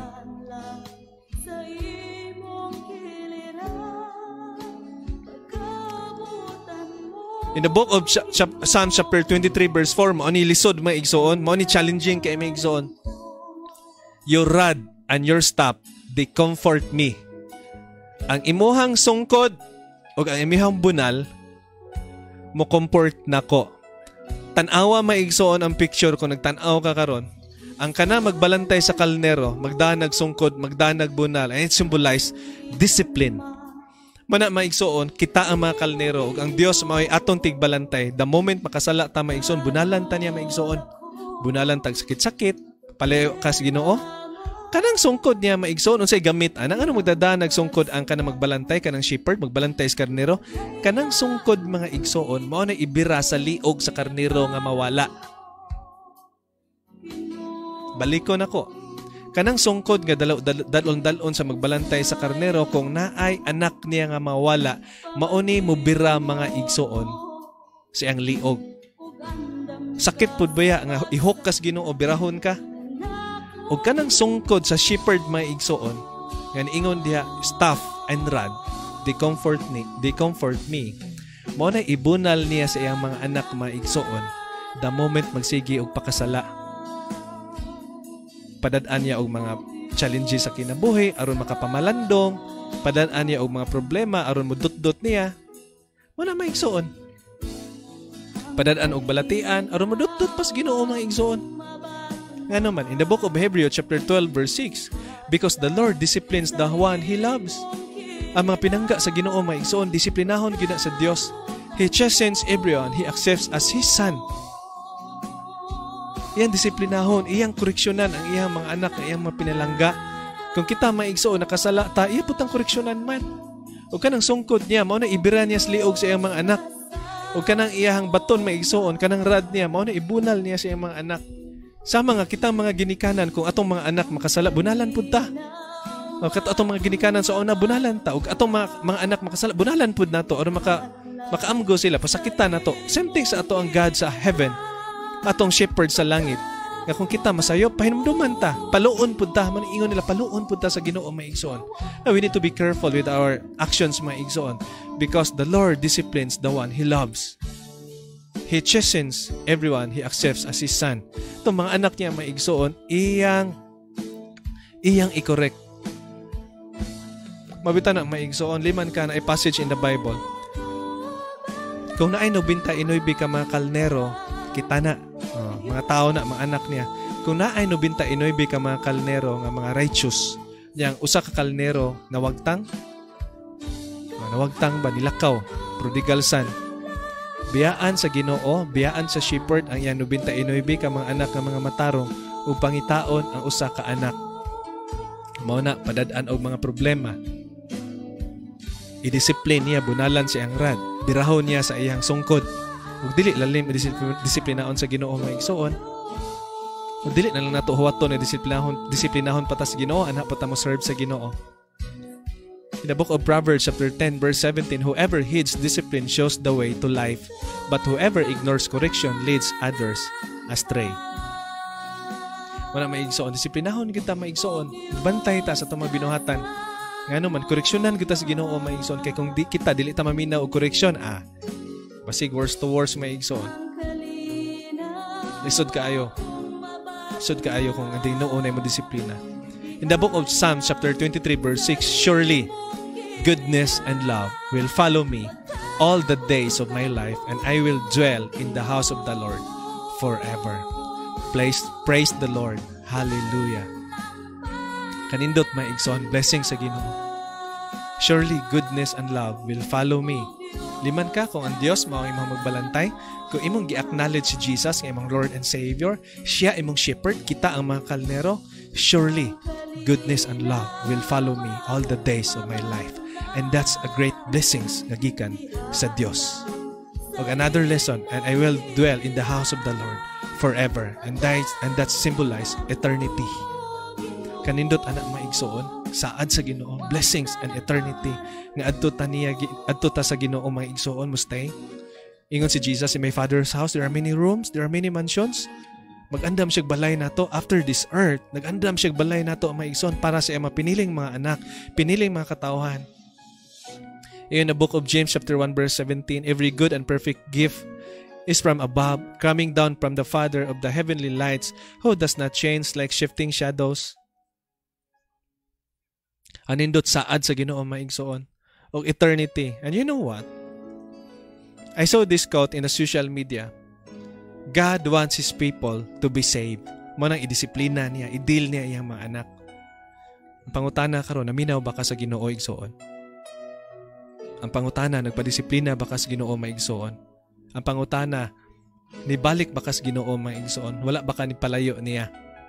A: In the book of Psalm chapter 23 verse 4, mao ni lisod mga igsoon, mao ni challenging kay mga igsoon. Your rod and your staff, they comfort me. Ang imuhang sungkod, ug ang imihang bunal mo comfort nako. Tan-awa maigsoon ang picture kung nagtan-aw ka karon. Ang kana magbalantay sa kalnero, magdanag sungkod, magdanag bunal, and it symbolize discipline. Mana maigsoon, kita ang mga kalnero, ug ang Dios mao'y atong tigbalantay. The moment makasala ta maigsoon, bunalan ta niya maigsoon. Bunalan tag sakit-sakit, palayo kas Ginoo. Kanang sungkod niya maigsoon unsay gamit anang ano magdadanag sungkod ang kanang magbalantay kanang shepherd magbalantay sa karnero. Kanang sungkod mga igsoon mao na ibira sa liog sa karnero nga mawala. Balikon ako. Kanang sungkod nga dalon sa magbalantay sa karnero kung naay anak niya nga mawala, mauni mo bira mga igsoon siyang liog. Sakit pud baya nga ihok kas Ginoo birahon ka. O kanang sungkod sa shepherd mga igsoon nga niingon diha staff and rod they comfort me. Mao na ibunal niya sa iyang mga anak mga igsoon the moment magsigi og pakasala. Padad-an niya og mga challenges sa kinabuhi aron makapamalandong, padad-an niya og mga problema aron modutdot niya. Mao na maigsoon. Padad-an og balatian aron modutdot pas Ginoo mga igsoon. Ngano man in the book of Hebrews chapter 12 verse 6, because the Lord disciplines the one He loves. Ang mga pinangga sa Ginoo mga igsoon disiplinahon gid sa Dios. He chastens everyone He accepts as His son. Iyang disiplinahon, iyang koreksyonan ang iyang mga anak, iyang mga pinalangga. Kung kita maigsoon nakasala ta, iya putang koreksyonan man. O kanang sungkod niya, mao na ibira niya sa liog sa iyang mga anak. O kanang iyang baton maigsoon, kanang rad niya, mao na ibunal niya sa iyang mga anak. Sama nga kitang mga ginikanan, kung atong mga anak makasala, bunalan pud ta. O atong mga ginikanan sa una, bunalan ta. O atong mga anak makasala, bunalan pud nato. O makaamgo sila, pasakitan nato. Same thing sa ato ang God sa heaven. Atong shepherd sa langit. Nga kung kita masayo, pahinumduman ta. Paluon pud ta. Maniingon nila, paluon pud ta sa Ginoo maigsoon. Now, we need to be careful with our actions maigsoon because the Lord disciplines the one He loves. He chastens everyone He accepts as His son. Itong mga anak niya maigsoon, iyang i-correct. Mabita na maigsoon, liman ka na a passage in the Bible. Kung naay no binta inoybi ka mga kalnero, kita na, mga tao na, mga anak niya. Kung naay no binta inoybi ka mga kalnero, nga mga righteous, yang usa ka kalnero, nawagtang ba, nilakaw, prodigal son. Biyaan sa Ginoo, biyaan sa shepherd, ang iyang no binta inoybi ka mga anak nga mga matarong, ug pangitaon ang usa ka anak. Mao na, padad-an og mga problema. I-discipline niya, bunalan sa iyang rad, birahon niya sa iyang sungkod. Ug dili lalim disiplinaon sa Ginoo mga igsoon. Ug dili na lang nato huwaton na disiplinahon patas sa Ginoo ana pa ta mo serve sa Ginoo. In the book of Proverbs chapter 10 verse 17, whoever heeds discipline shows the way to life, but whoever ignores correction leads others astray. Wala maigsoon, disiplinahon kita maigsoon. Bantay ta sa atong mga binuhatan. Ngano man koreksyonan kita sa Ginoo maigsoon kay kung di kita dili ta maminaw og koreksyon basig worse to worse may igsoon. Lisod kaayo kung ang Ginoo na mo disiplina. In the book of Psalms chapter 23 verse 6, surely goodness and love will follow me all the days of my life, and I will dwell in the house of the Lord forever. Praise the Lord. Hallelujah. Kanindot may igsoon, blessing sa Ginoo. Surely goodness and love will follow me. Liman ka kung ang Dios mao imong magbalantay, kung imong gi-acknowledge si Jesus nga imong Lord and Savior, siya imong shepherd, kita ang mga kalnero, surely goodness and love will follow me all the days of my life. And that's a great blessings nga gikan sa Dios. Og another lesson, and I will dwell in the house of the Lord forever. And that symbolize eternity. Kanindot anak maigsoon, saad sa Ginoo, blessings and eternity nga adto ta sa Ginoo mga igsoon mustay. Ingon si Jesus, in my Father's house there are many rooms, there are many mansions. Mag-andam siya balay nato after this earth. Nag-andam siya balay nato ang mga igsoon para sa mga piniling mga anak, piniling mga katawhan. In the book of James chapter 1 verse 17, every good and perfect gift is from above, coming down from the Father of the heavenly lights, who does not change like shifting shadows. Anindot saad sa Ginoo maigsoon. og eternity. And you know what? I saw this quote in the social media. God wants His people to be saved. Mo nang idisiplina niya, i-deal niya iyang mga anak. Ang pangutana karon, naminaw ba ka sa Ginoo igsoon? Ang pangutana, nagpadisiplina ba ka sa Ginoo maigsoon? Ang pangutana, nibalik ba ka sa Ginoo maigsoon? Wala ba ka ni palayo niya?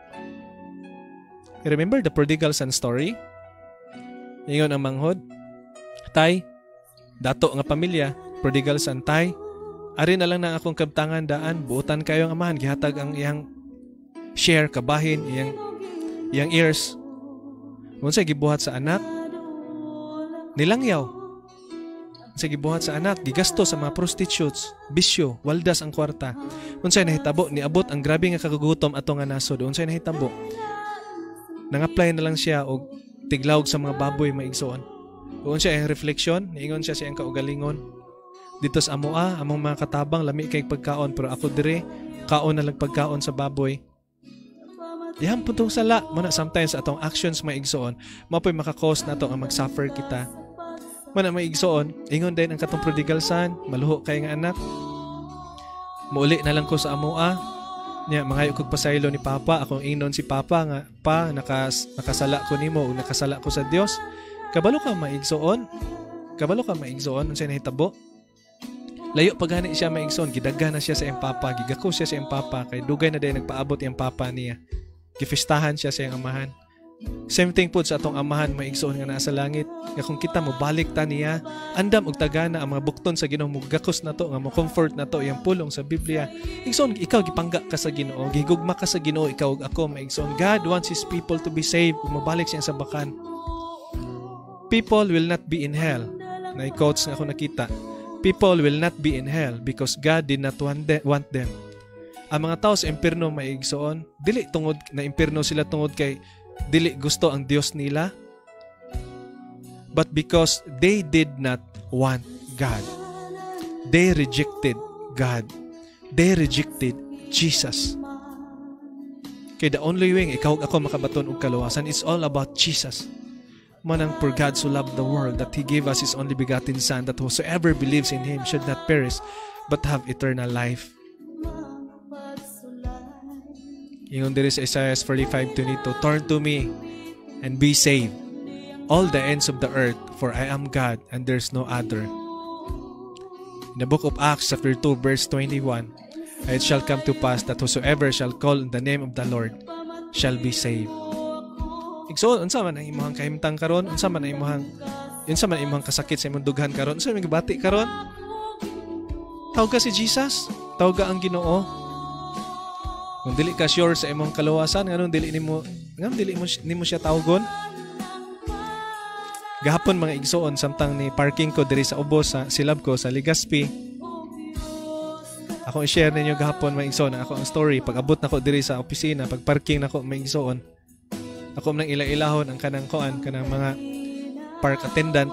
A: Remember the prodigal son story? Ingon ang manghod, tay, dato nga pamilya, prodigal son, tay, ari na lang na akong kabtangan daan, buutan kayo ang amahan, gihatag ang iyang share, kabahin, iyang ears. Unsay gibuhat sa anak? Nilangyaw. Unsay gibuhat sa anak? Gigasto sa mga prostitutes, bisyo, waldas ang kwarta. Unsay nahitabo? Niabot ang grabe nga kagagutom ato nga nasod. Unsay nahitabo? Nang-apply na lang siya og tiglawg sa mga baboy maigsoon. Uon siya ang refleksyon, niingon siya siyang kaugalingon. Dito sa amoa, among mga katabang lami kay pagkaon, pero ako dire kaon na lang pagkaon sa baboy. Dihan putong sala, muna sometimes atong actions maigsoon, mapoy makakos na to ang mag-suffer kita. Muna maigsoon, ingon din ang katong prodigal son, maluho kay nga anak. Muuli na lang ko sa amoa. Nya mangayo kog pasaylo ni Papa, akong ingnon si Papa nga, pa nakasala ko nimo ug nakasala ko sa Dios. Kabalo ka maigsoon? Kabalo ka maigsoon unsay nahitabo? Layo pa gani siya maigsoon, gidaghan na siya sa iyang papa, gigako siya sa iyang papa kay dugay na day nagpaabot iyang papa niya. Gifistahan siya sa iyang amahan. Same thing po sa atong amahan maigsoon nga nasa langit. Nga kung kita mo balik ta niya, andam og tagana ang mga bukton sa Ginoo, mugakos na to, nga mo comfort na to iyang pulong sa Biblia. Igsoon ikaw gipangga ka sa Ginoo, gigugma ka sa Ginoo, ikaw ug ako maigsoon. God wants His people to be saved ug mabalik siya sa bakan. People will not be in hell. Na quotes nga ako nakita. People will not be in hell because God did not want them. Ang mga tao sa impierno maigsoon, dili tungod na impierno sila tungod kay dili gusto ang Dios nila, but because they did not want God. They rejected God. They rejected Jesus. Kaya the only way ikaw ako makabaton og kaluwasan, it's all about Jesus. Manang for God so loved the world that He gave us His only begotten Son, that whosoever believes in Him should not perish but have eternal life. Ingon diri sa Isaiah 45:22, turn to me and be saved, all the ends of the earth, for I am God and there's no other. In the book of Acts chapter 2 verse 21, it shall come to pass that whosoever shall call on the name of the Lord shall be saved. Igsoon, unsa man ang imong kahimtang karon? Unsa man ang imong kasakit sa imong dughan karon? Unsa man gibati karon? Tawag ka si Jesus, tawag ka ang Ginoo. Kung dili ka sure sa imong kaluwasan, nganong dili nimo siya tawgon? Gahapon mga igsoon, samtang ni parking ko diri sa ubos sa silab ko sa Legazpi. Ako i-share ninyo gahapon mga igsoon, ako ang story. Pag abot nako diri sa opisina, pag parking nako mga igsoon, ako nang ila-ilahon ang kanang mga park attendant,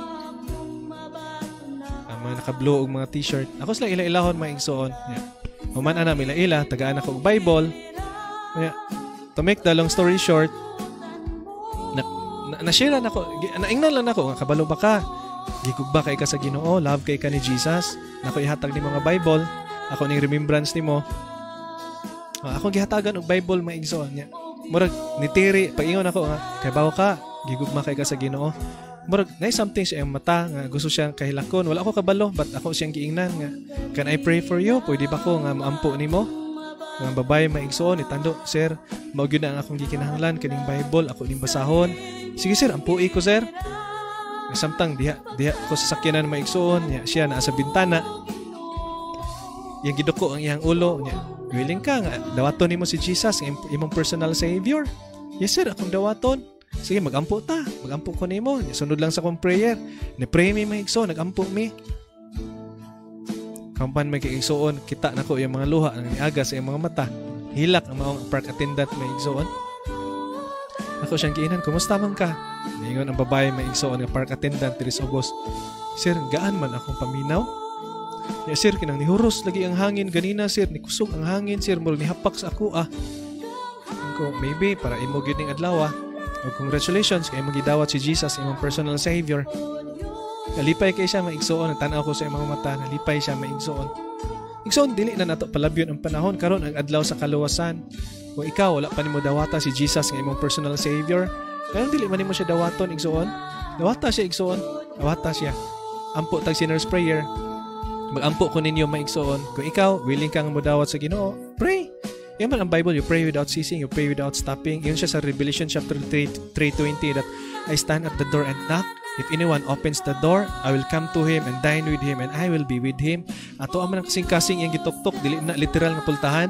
A: ang mga naka-blue og mga t-shirt. Ako sila ila-ilahon mga igsoon. Yeah. Human ana ila-ila, tagaan ako og Bible. Yeah. To make the long story short, na-share na ako, naingnan lang ako, nga kabalo ba ka? Gigugba kay ka sa Ginoo, love kay ka ni Jesus. Nako ihatag ni mga Bible, ako ning remembrance nimo. Ako gihatagan og Bible maigsoon niya. Murag nitiri pag-ingon ako nga, kay bawo ka, gigugma kay ka sa Ginoo. Murag nay something sa iyang mata nga gusto siyang kahilakon. Wala ako kabalo, but ako siyang giingnan nga, can I pray for you? Pwede ba ko nga maampo nimo? Nga babae maigsoon, itando, sir, mao gyud na ang akong gikinahanglan kaning Bible, ako ning basahon. Sige sir, ampui ko sir. Samtang diha ko sa sakyanan maigsoon, siya naa sa bintana. Yang giduko ang iyang ulo niya. Willing ka nga dawaton nimo si Jesus, imong personal savior? Yes sir, akong dawaton. Sige, magampo ta. Magampo ko nimo. Sunod lang sa akong prayer. Ni-pray mi maigsoon, nagampo mi. Kampan may kaigsoon, kita nako yung mga luha ang niaga sa iyang mga mata. Hilak ang mga park attendant maigsoon. Ako siyang giinan, kumusta man ka? Ningon ang babae maigsoon nga park attendant diri sa ubos. Sir, gaan man akong paminaw? Ya sir, kinang nihuros lagi ang hangin ganina sir, nikusog ang hangin sir, murag nihapak sa ako ah. Ko maybe para imo gyud ning adlaw ah. Congratulations kay imong gidawat si Jesus imong personal savior. Nalipay kay siya maigsuon, tanaw ko sa imong mata, nalipay siya maigsuon. Igsoon dili na nato palabyon ang panahon karon ang adlaw sa kaluwasan. Kung ikaw wala pa nimo dawata si Jesus nga imong personal savior, karon dili man nimo siya dawaton igsoon. Dawata siya igsoon, dawata siya. Ampo tag sinner's prayer. Magampo ko ninyo maigsoon. Kung ikaw willing kang modawat sa Ginoo, pray. Yan man ang Bible, you pray without ceasing, you pray without stopping. Yun siya sa Revelation chapter 3:20 that I stand at the door and knock. If anyone opens the door, I will come to him and dine with him and I will be with him. Ato ang manang kasing-kasing yung gituktok, dili na literal na pultahan.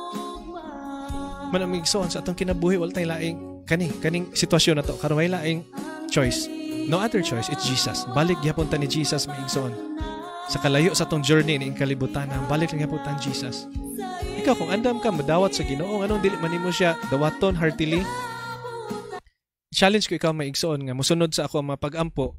A: Manamigsoon sa atong kinabuhi, wala tayong laing kaning sitwasyon na to. Karon wala laing choice. No other choice, it's Jesus. Balik gyapon ta ni Jesus maigsoon. Sa kalayo sa atong journey ni kalibutan, balik lang gyapon ta ni Jesus. Ikaw kung andam ka madawat sa Ginoo, anong dili man nimo siya dawaton heartily? Challenge ko ikaw maigsoon nga musunod sa ako ang mga pag-ampo.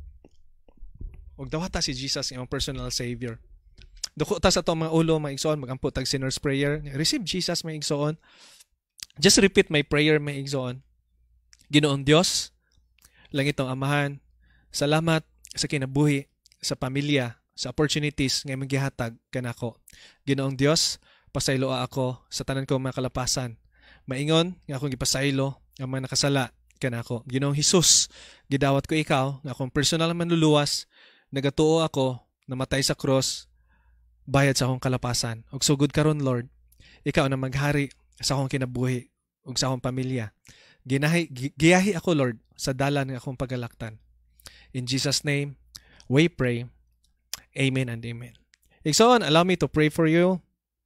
A: Ug dawata si Jesus nga personal savior. Duko ta sa ato mga ulo maigsoon, magampo tag sinner's prayer. Receive Jesus maigsoon. Just repeat my prayer maigsoon. Ginoong Dios, langitong Amahan, salamat sa kinabuhi, sa pamilya, sa opportunities nga imong gihatag kanako. Ginoong Dios, pasayloa ako sa tanan kong mga kalapasan. Maingon nga akong gipasaylo ang mga nakasala kanako. Ginoong Hesus, gidawat ko ikaw nga akong personal manluluwas, nagatuo ako, namatay sa cross, bayad sa akong kalapasan. Ug sugod karon Lord, ikaw na maghari sa akong kinabuhi ug sa akong pamilya. Giyahi ako Lord sa dalan nga akong pagalaktan. In Jesus' name, we pray. Amen and amen. Igsoon, allow me to pray for you.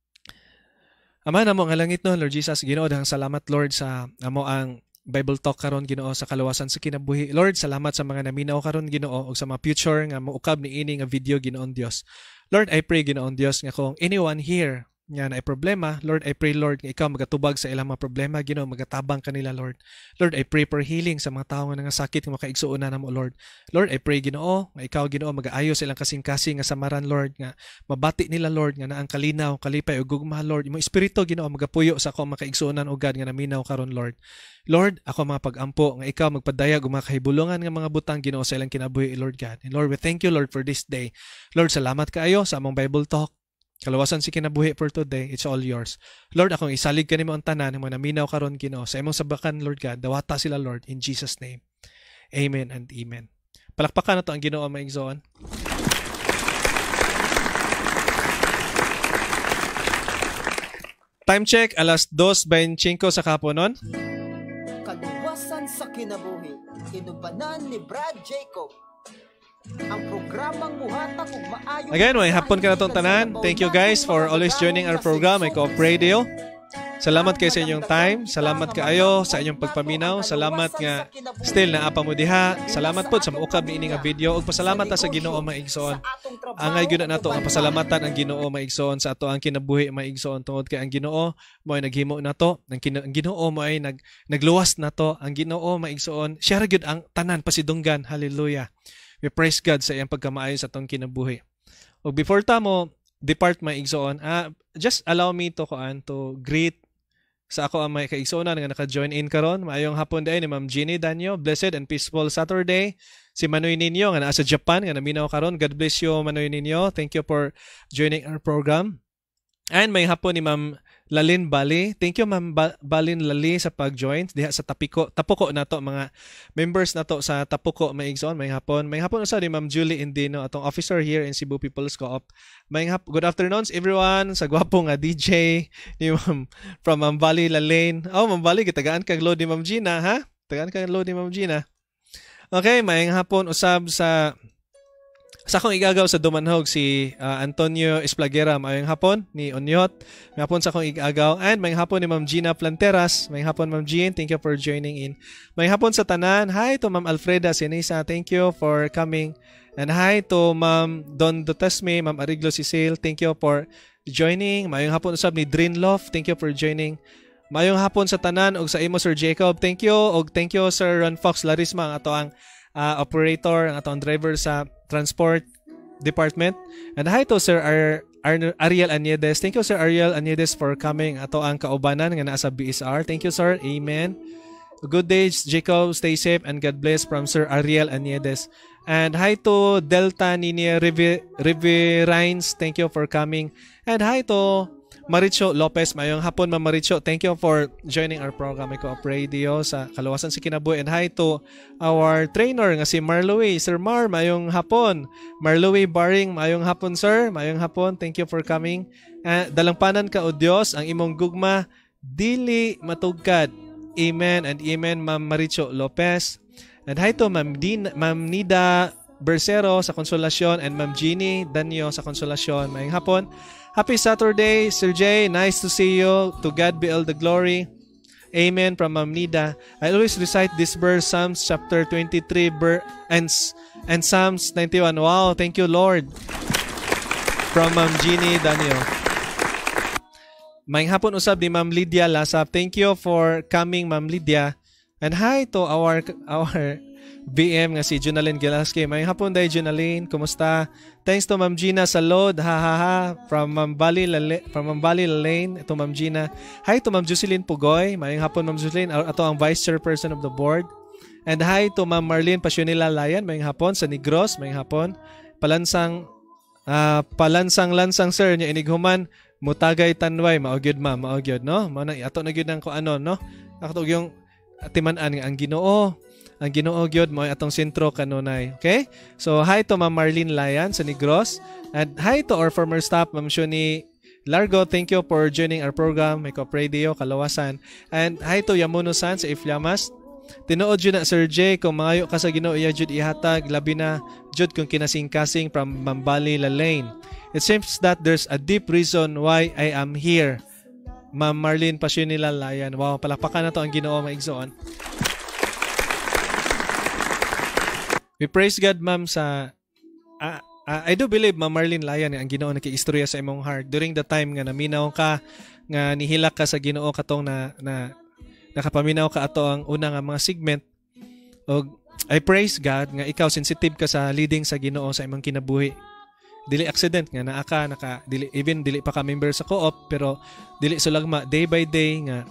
A: Ama namo nga langit no, Lord Jesus, Ginoo, dahang salamat Lord sa amo ang Bible talk karon Ginoo sa kaluwasan sa kinabuhi. Lord, salamat sa mga naminaw karon Ginoo ug sa mga future nga moukab ni ini nga video Ginoong Dios. Lord, I pray Ginoong Dios nga kung anyone here nga na problema, Lord, I pray Lord nga ikaw magatubag sa ilang mga problema Ginoo, magatabang kanila Lord. Lord, I pray for healing sa mga tawo nga sakit nga makaigsuonan namo Lord. Lord, I pray Ginoo nga ikaw Ginoo magaayo sa ilang kasing-kasing nga samaran Lord, nga mabati nila Lord nga naang kalinaw, kalipay ug gugma Lord. Imong espiritu Ginoo magapuyo sa akong makaigsuonan ug God nga naminaw karon Lord. Lord, ako mga pag-ampo nga ikaw magpadayag ug mga kahibulongan nga mga butang Ginoo sa ilang kinabuhi Lord God. And Lord, we thank you Lord for this day. Lord, salamat kaayo sa among Bible talk. Kaluwasan si kinabuhi for today, it's all yours. Lord, akong isalig ka nimo ang tanan nga naminaw karon Ginoo sa imong sabakan Lord God. Dawata sila Lord in Jesus name. Amen and amen. Palakpakan nato ang Ginoo maigsoon. Time check, alas 2:25 sa kaponon.
B: Kaluwasan sa kinabuhi, inubanan ni Brad Jacob. Ang programang muhatag ug maayo.
A: Again, may hapon ka na itong tanan. Thank you guys for always joining our program, my Co-op Radio. Salamat kayo sa inyong time. Salamat kaayo sa inyong pagpaminaw. Salamat nga still na apa mo diha. Salamat po sa maukab ni ini nga video. Ug pasalamat ta sa Ginoo maigsoon. Angay gyud nato ang pasalamatan ang Ginoo maigsoon sa ato ang kinabuhi maigsoon tungod kay ang Ginoo mo ay naghimo nato. Ang Ginoo mo ay nagluwas nato. Ang Ginoo maigsoon. Siya ra gyud ang tanan pasidunggan. Hallelujah. We praise God sa iyang pagkamaayo sa atong kinabuhi. O before ta mo depart maigsoon, just allow me to greet sa ako ang may kaigsoonan nga naka-join in karon. Maayong hapon day ni Ma'am Jeannie Danyo. Blessed and peaceful Saturday. Si Manoy Ninyo nga naa sa Japan nga naminaw karon. God bless you Manoy Ninyo. Thank you for joining our program. And may hapon ni Ma'am Lalin Bali. Thank you Ma'am Balin Lali sa pag-join diha sa Tapuko nato mga members nato sa Tapuko maigsoon may hapon usa ni Ma'am Julie Indino atong officer here in Cebu People's Co-op. Good afternoons everyone sa gwapo nga DJ ni Ma'am from Ma'am Bali Lalin. Oh Ma'am Bali gitagaan kag load ni Ma'am Gina ha? Tagaan kag load ni Ma'am Gina. Okay, may hapon usab sa akong igagaw sa Dumanhog si Antonio Esplagera. Mayong hapon ni Onyot. May hapon sa akong igagaw. And may hapon ni Ma'am Gina Planteras. May hapon Ma'am Jean. Thank you for joining in. May hapon sa tanan. Hi to Ma'am Alfreda Sinisa. Thank you for coming. And hi to Ma'am Don Dutesme, Ma'am Ariglo Cecil. Thank you for joining. Mayong hapon usab ni Drinlof. Thank you for joining. Mayong hapon sa tanan og sa imo Sir Jacob. Thank you. Og thank you Sir Ron Fox Larisma ang ato ang operator, ang atong driver sa transport department. And hi to Sir Ariel Aniedes. Thank you Sir Ariel Aniedes for coming ato ang kaubanan nga naa sa BSR. Thank you sir. Amen. Good day Jacob. Stay safe and God bless from Sir Ariel Aniedes. And hi to Delta Nini Riverines. Thank you for coming. And hi to Maricho Lopez. Mayong hapon, Ma'am Maricho. Thank you for joining our program. Iko radio sa Kaluwasan sa Kinabuhi. And hi to our trainer nga si Marlowe. Sir Mar, mayong hapon. Marlowe Baring, mayong hapon, sir. Mayong hapon. Thank you for coming. Dalangpanan ka o Dios, ang imong gugma dili matugkad. Amen and amen, Ma'am Maricho Lopez. And hi to Ma'am Nida Bersero sa Konsolasyon and Ma'am Jeannie Danyo sa Konsolasyon. Mayong hapon. Happy Saturday, Sir Jay. Nice to see you. To God be all the glory. Amen from Ma'am Nida. I always recite this verse, Psalms chapter 23 and Psalms 91. Wow, thank you, Lord. From Ma'am Jeannie Danyo. Mayong hapon usab ni Ma'am Lydia Lasap. Thank you for coming, Ma'am Lydia. And hi to our BM nga si Junaline Gilaski. Mayong hapon day, Junaline. Kumusta? Thanks to Ma'am Gina Salod. Ha ha ha. From Ma'am Bali Lane. Ito Ma'am Gina. Hi to Ma'am Jocelyn Pugoy. Mayong hapon, Ma'am Jocelyn. Ito ang Vice Chairperson of the Board. And hi to Ma'am Marlene Pasionila Layan. Mayong hapon. Sa Negros. Mayong hapon. Palansang sir. Nya inighuman. Mutagay tanway. Maogyod ma'am. Maogyod, no? Ato na gyud ng ko ano, no? Ako yung timan-an nga ang Ginoo. Ang Ginoo gyud mo atong sentro kanunay. Okay? So hi to Ma'am Marlene Layan sa Negros. And hi to our former staff, Ma'am Shoni Largo. Thank you for joining our program. May Radio Kalawasan. And hi to Yamuno-san sa Iflamas. Tinuod yun na Sir J, kung mangayo ka sa Ginoo iya jud ihatag, labi na jud kung kinasing-kasing from Mambali Lane. It seems that there's a deep reason why I am here. Ma'am Marlene Pasionila Layan. Wow, palakpakan na to ang Ginoo maigsoon. We praise God, ma'am, sa I do believe, Ma'am Marlene Layan, ang Ginoo nakiistorya sa imong heart during the time nga naminaw ka, nga nihilak ka sa Ginoo katong na nakapaminaw ka ato ang una nga mga segment. Og I praise God nga ikaw sensitive ka sa leading sa Ginoo sa imong kinabuhi. Dili accident nga dili pa ka member sa co-op, pero dili sulagma day by day nga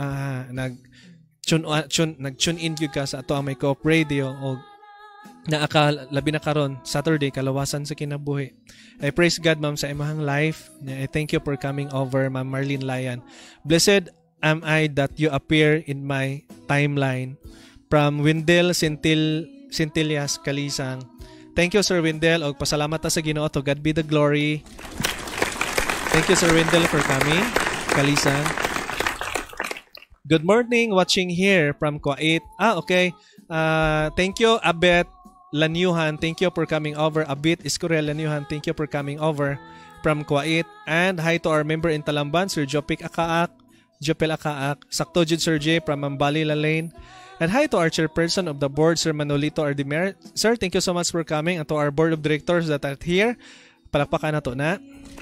A: nag-tune in gyud ka sa ato ang may co-op radio o labi na karon Saturday Kalawasan sa Kinabuhi. I praise God, ma'am, sa imong life. I thank you for coming over, Ma'am Marlene Layan. Blessed am I that you appear in my timeline. From Windel Centillas Kalisang. Thank you, Sir Windel, og pasalamat ta sa Ginoo. To God be the glory. Thank you, Sir Windel, for coming. Kalisang. Good morning, watching here from Kuwait. Okay. Thank you, Abet Lanyuhan. Thank you for coming over. Abit Iskurel Lanyuhan. Thank you for coming over from Kuwait. And hi to our member in Talamban, Sir Jopel Akaak. Sakto jud Sir J from Mambali Lane. And hi to our chairperson of the board, Sir Manolito Ardimer. Sir, thank you so much for coming. And to our board of directors that are here, palakpakan na to na.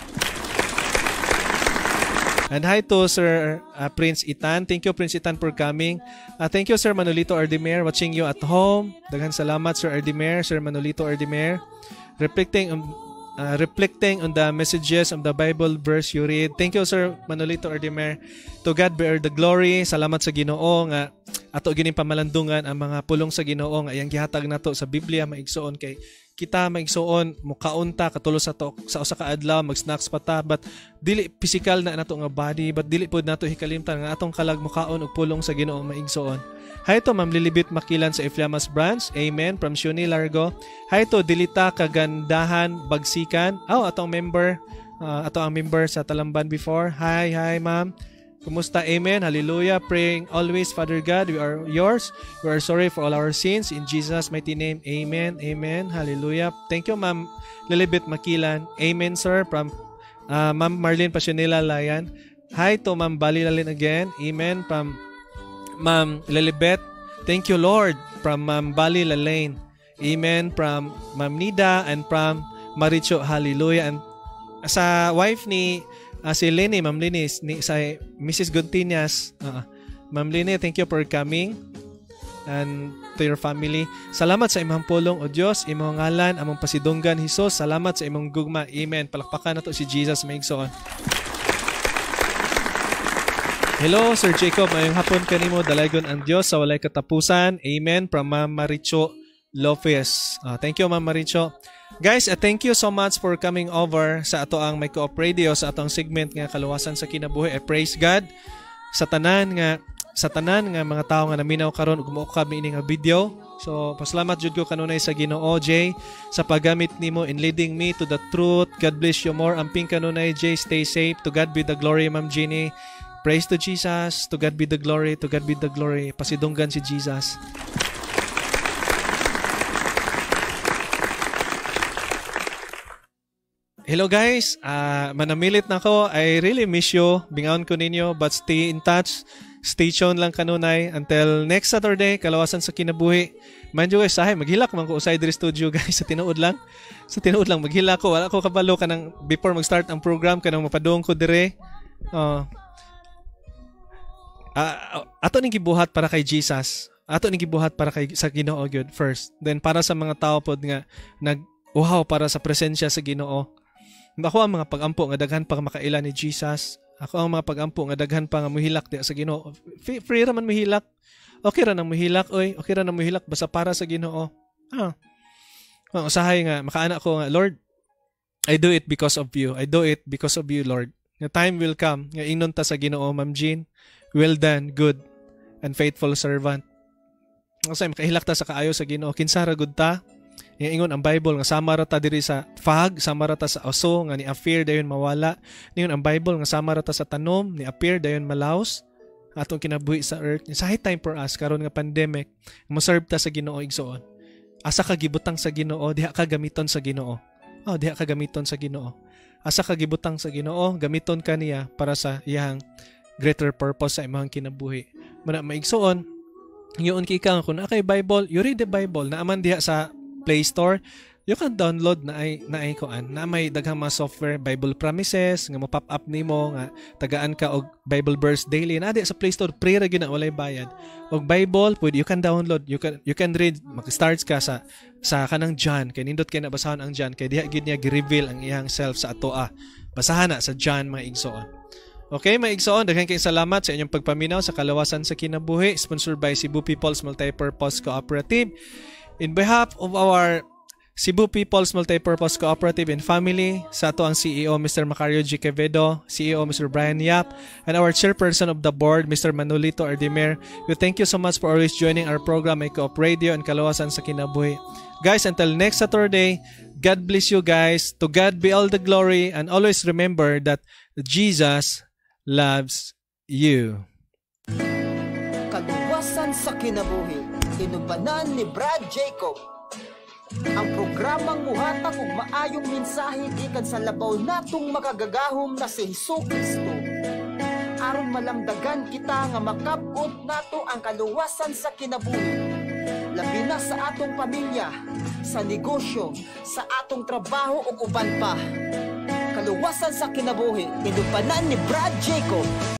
A: And hi to Sir Prince Itan. Thank you, Prince Itan, for coming. Thank you, Sir Manolito Ardimer, watching you at home. Daghan salamat, Sir Ardimer, Sir Manolito Ardimer. Reflecting on the messages of the Bible verse you read. Thank you, Sir Manolito Ardimer. To God be all the glory. Salamat sa Ginoo nga ato gining pamalandungan ang mga pulong sa Ginoo nga iyang gihatag nato sa Biblia maigsoon kay kita maigsoon mukaunta katulo sa to sa usa ka adlaw mag-snacks pa ta, but dili physical na nato nga body, but dili pud nato hikalimtan nga atong kalag mukaon og pulong sa Ginoo maigsoon. Hi to Ma'am Lilibit Makilan sa Iflamas branch. Amen from Shuni Largo. Hi to Dilita Kagandahan Bagsikan. Atong member sa Talamban before. Hi ma'am. Kumusta? Amen. Hallelujah. Praying always, Father God, we are yours. We are sorry for all our sins. In Jesus' mighty name, amen. Amen. Hallelujah. Thank you, Ma'am Lilibet Makilan. Amen, sir. From Ma'am Marlene Pasionila Layan. Hi to Ma'am Bali Lalin again. Amen. From Ma'am Lilibet. Thank you, Lord. From Ma'am Bali Lalain. Amen. From Ma'am Nida and from Maricho. Hallelujah. And sa wife ni si Lenny, Ma'am Lenny, sa Mrs. Gontinas. Ma'am Lenny, thank you for coming and to your family. Salamat sa imong pulong, O Diyos, imong ngalan, among pasidunggan, Hesus. Salamat sa imong gugma. Amen. Palakpakan na to si Jesus maigsoon. Hello, Sir Jacob. Mayong hapon kanimo, dalaygon ang Diyos sa walay katapusan. Amen. From Ma'am Maricho Lopez. Thank you, Ma'am Maricho. Guys, thank you so much for coming over sa ato ang May Co-op Radio, sa atong segment nga kaluwasan sa kinabuhi. I praise God sa tanan nga mga tao nga naminaw karon ug moukab ini nga video. So pasalamat jud ko kanunay sa Ginoo Jay sa paggamit nimo in leading me to the truth. God bless you more. Amping kanunay Jay, stay safe. To God be the glory, Ma'am Jeannie. Praise to Jesus. To God be the glory. To God be the glory. Pasidunggan si Jesus. Hello guys, manamilit na ko. I really miss you. Bingaon ko ninyo, but stay in touch. Stay tuned lang kanunay until next Saturday, kalawasan sa kinabuhi. Mind you guys, maghilak man ko usay diri studio guys, sa tinuod lang. Maghilak ko. Wala ko kabalo kanang before mag-start ang program kanang mapadung ko dire. Ato ning gibuhat para kay Jesus. Ato ning gibuhat para kay sa Ginoo gyud first. Then para sa mga tao pod nga nag-uhaw para sa presensya sa Ginoo. Ako ang mga pagampo nga daghan pa makaila ni Jesus. Ako ang mga pagampo nga daghan pa nga muhilak di sa Ginoo. Free ra man muhilak. Okay ra nang muhilak oy. Okay ra nang muhilak basta para sa Ginoo. Usahay nga makaana ko nga, Lord, I do it because of you. I do it because of you, Lord. Nga time will come nga ingnon ta sa Ginoo, Ma'am Jean. Well done, good and faithful servant. Usahay makahilak ta sa kaayo sa Ginoo. Kinsa ra gud ta? Ingon ang Bible nga sama ra ta diri sa fog, sama ra ta sa aso nga ni appear dayon mawala. Ningon ang Bible nga sama ra ta sa tanom, ni appear dayon malaos. Atong kinabuhi sa earth. Sa high time for us karon nga pandemic, mo serve ta sa Ginoo igsoon. Asa ka gibutang sa Ginoo, diha ka gamiton sa Ginoo. Diha ka gamiton sa Ginoo. Asa ka gibutang sa Ginoo, gamiton ka niya para sa iyang greater purpose sa imong kinabuhi. Muna maigsoon, yun kay kung kay Bible, you read the Bible na aman diha sa Play Store, you can download na may daghang mga software, Bible Promises nga mo-pop up nimo nga tagaan ka og Bible verse daily na di sa Play Store, free ra gyud na walay bayad. Og Bible pwede you can download, you can read, mag-start ka sa kanang John, kay nindot kay nabasahon ang John, kay diha gyud niya gi-reveal ang iyang self sa atoa. Basahan na sa John mga igsoon. Okay, mga igsoon, daghang kayong salamat sa inyong pagpaminaw sa Kalawasan sa Kinabuhi, sponsored by Cebu People's Multipurpose Cooperative. In behalf of our Cebu People's Multipurpose Cooperative and Family, sa ato ang CEO Mr. Macario G. Quevedo, CEO Mr. Brian Yap, and our chairperson of the board Mr. Manolito Ardimer, we thank you so much for always joining our program May Co-op Radio and Kalawasan sa Kinabuhi. Guys, until next Saturday, God bless you guys. To God be all the glory, and always remember that Jesus loves you.
B: Kalawasan sa Kinabuhi, inubanan ni Brad Jacob. Ang programang muhatag og maayong mensahe gikan sa labaw natong makagagahom na si Jesucristo. Aron malamdagan kita nga makab-ot nato ang kaluwasan sa kinabuhi. Labi na sa atong pamilya, sa negosyo, sa atong trabaho ug uban pa. Kaluwasan sa Kinabuhi, inubanan ni Brad Jacob.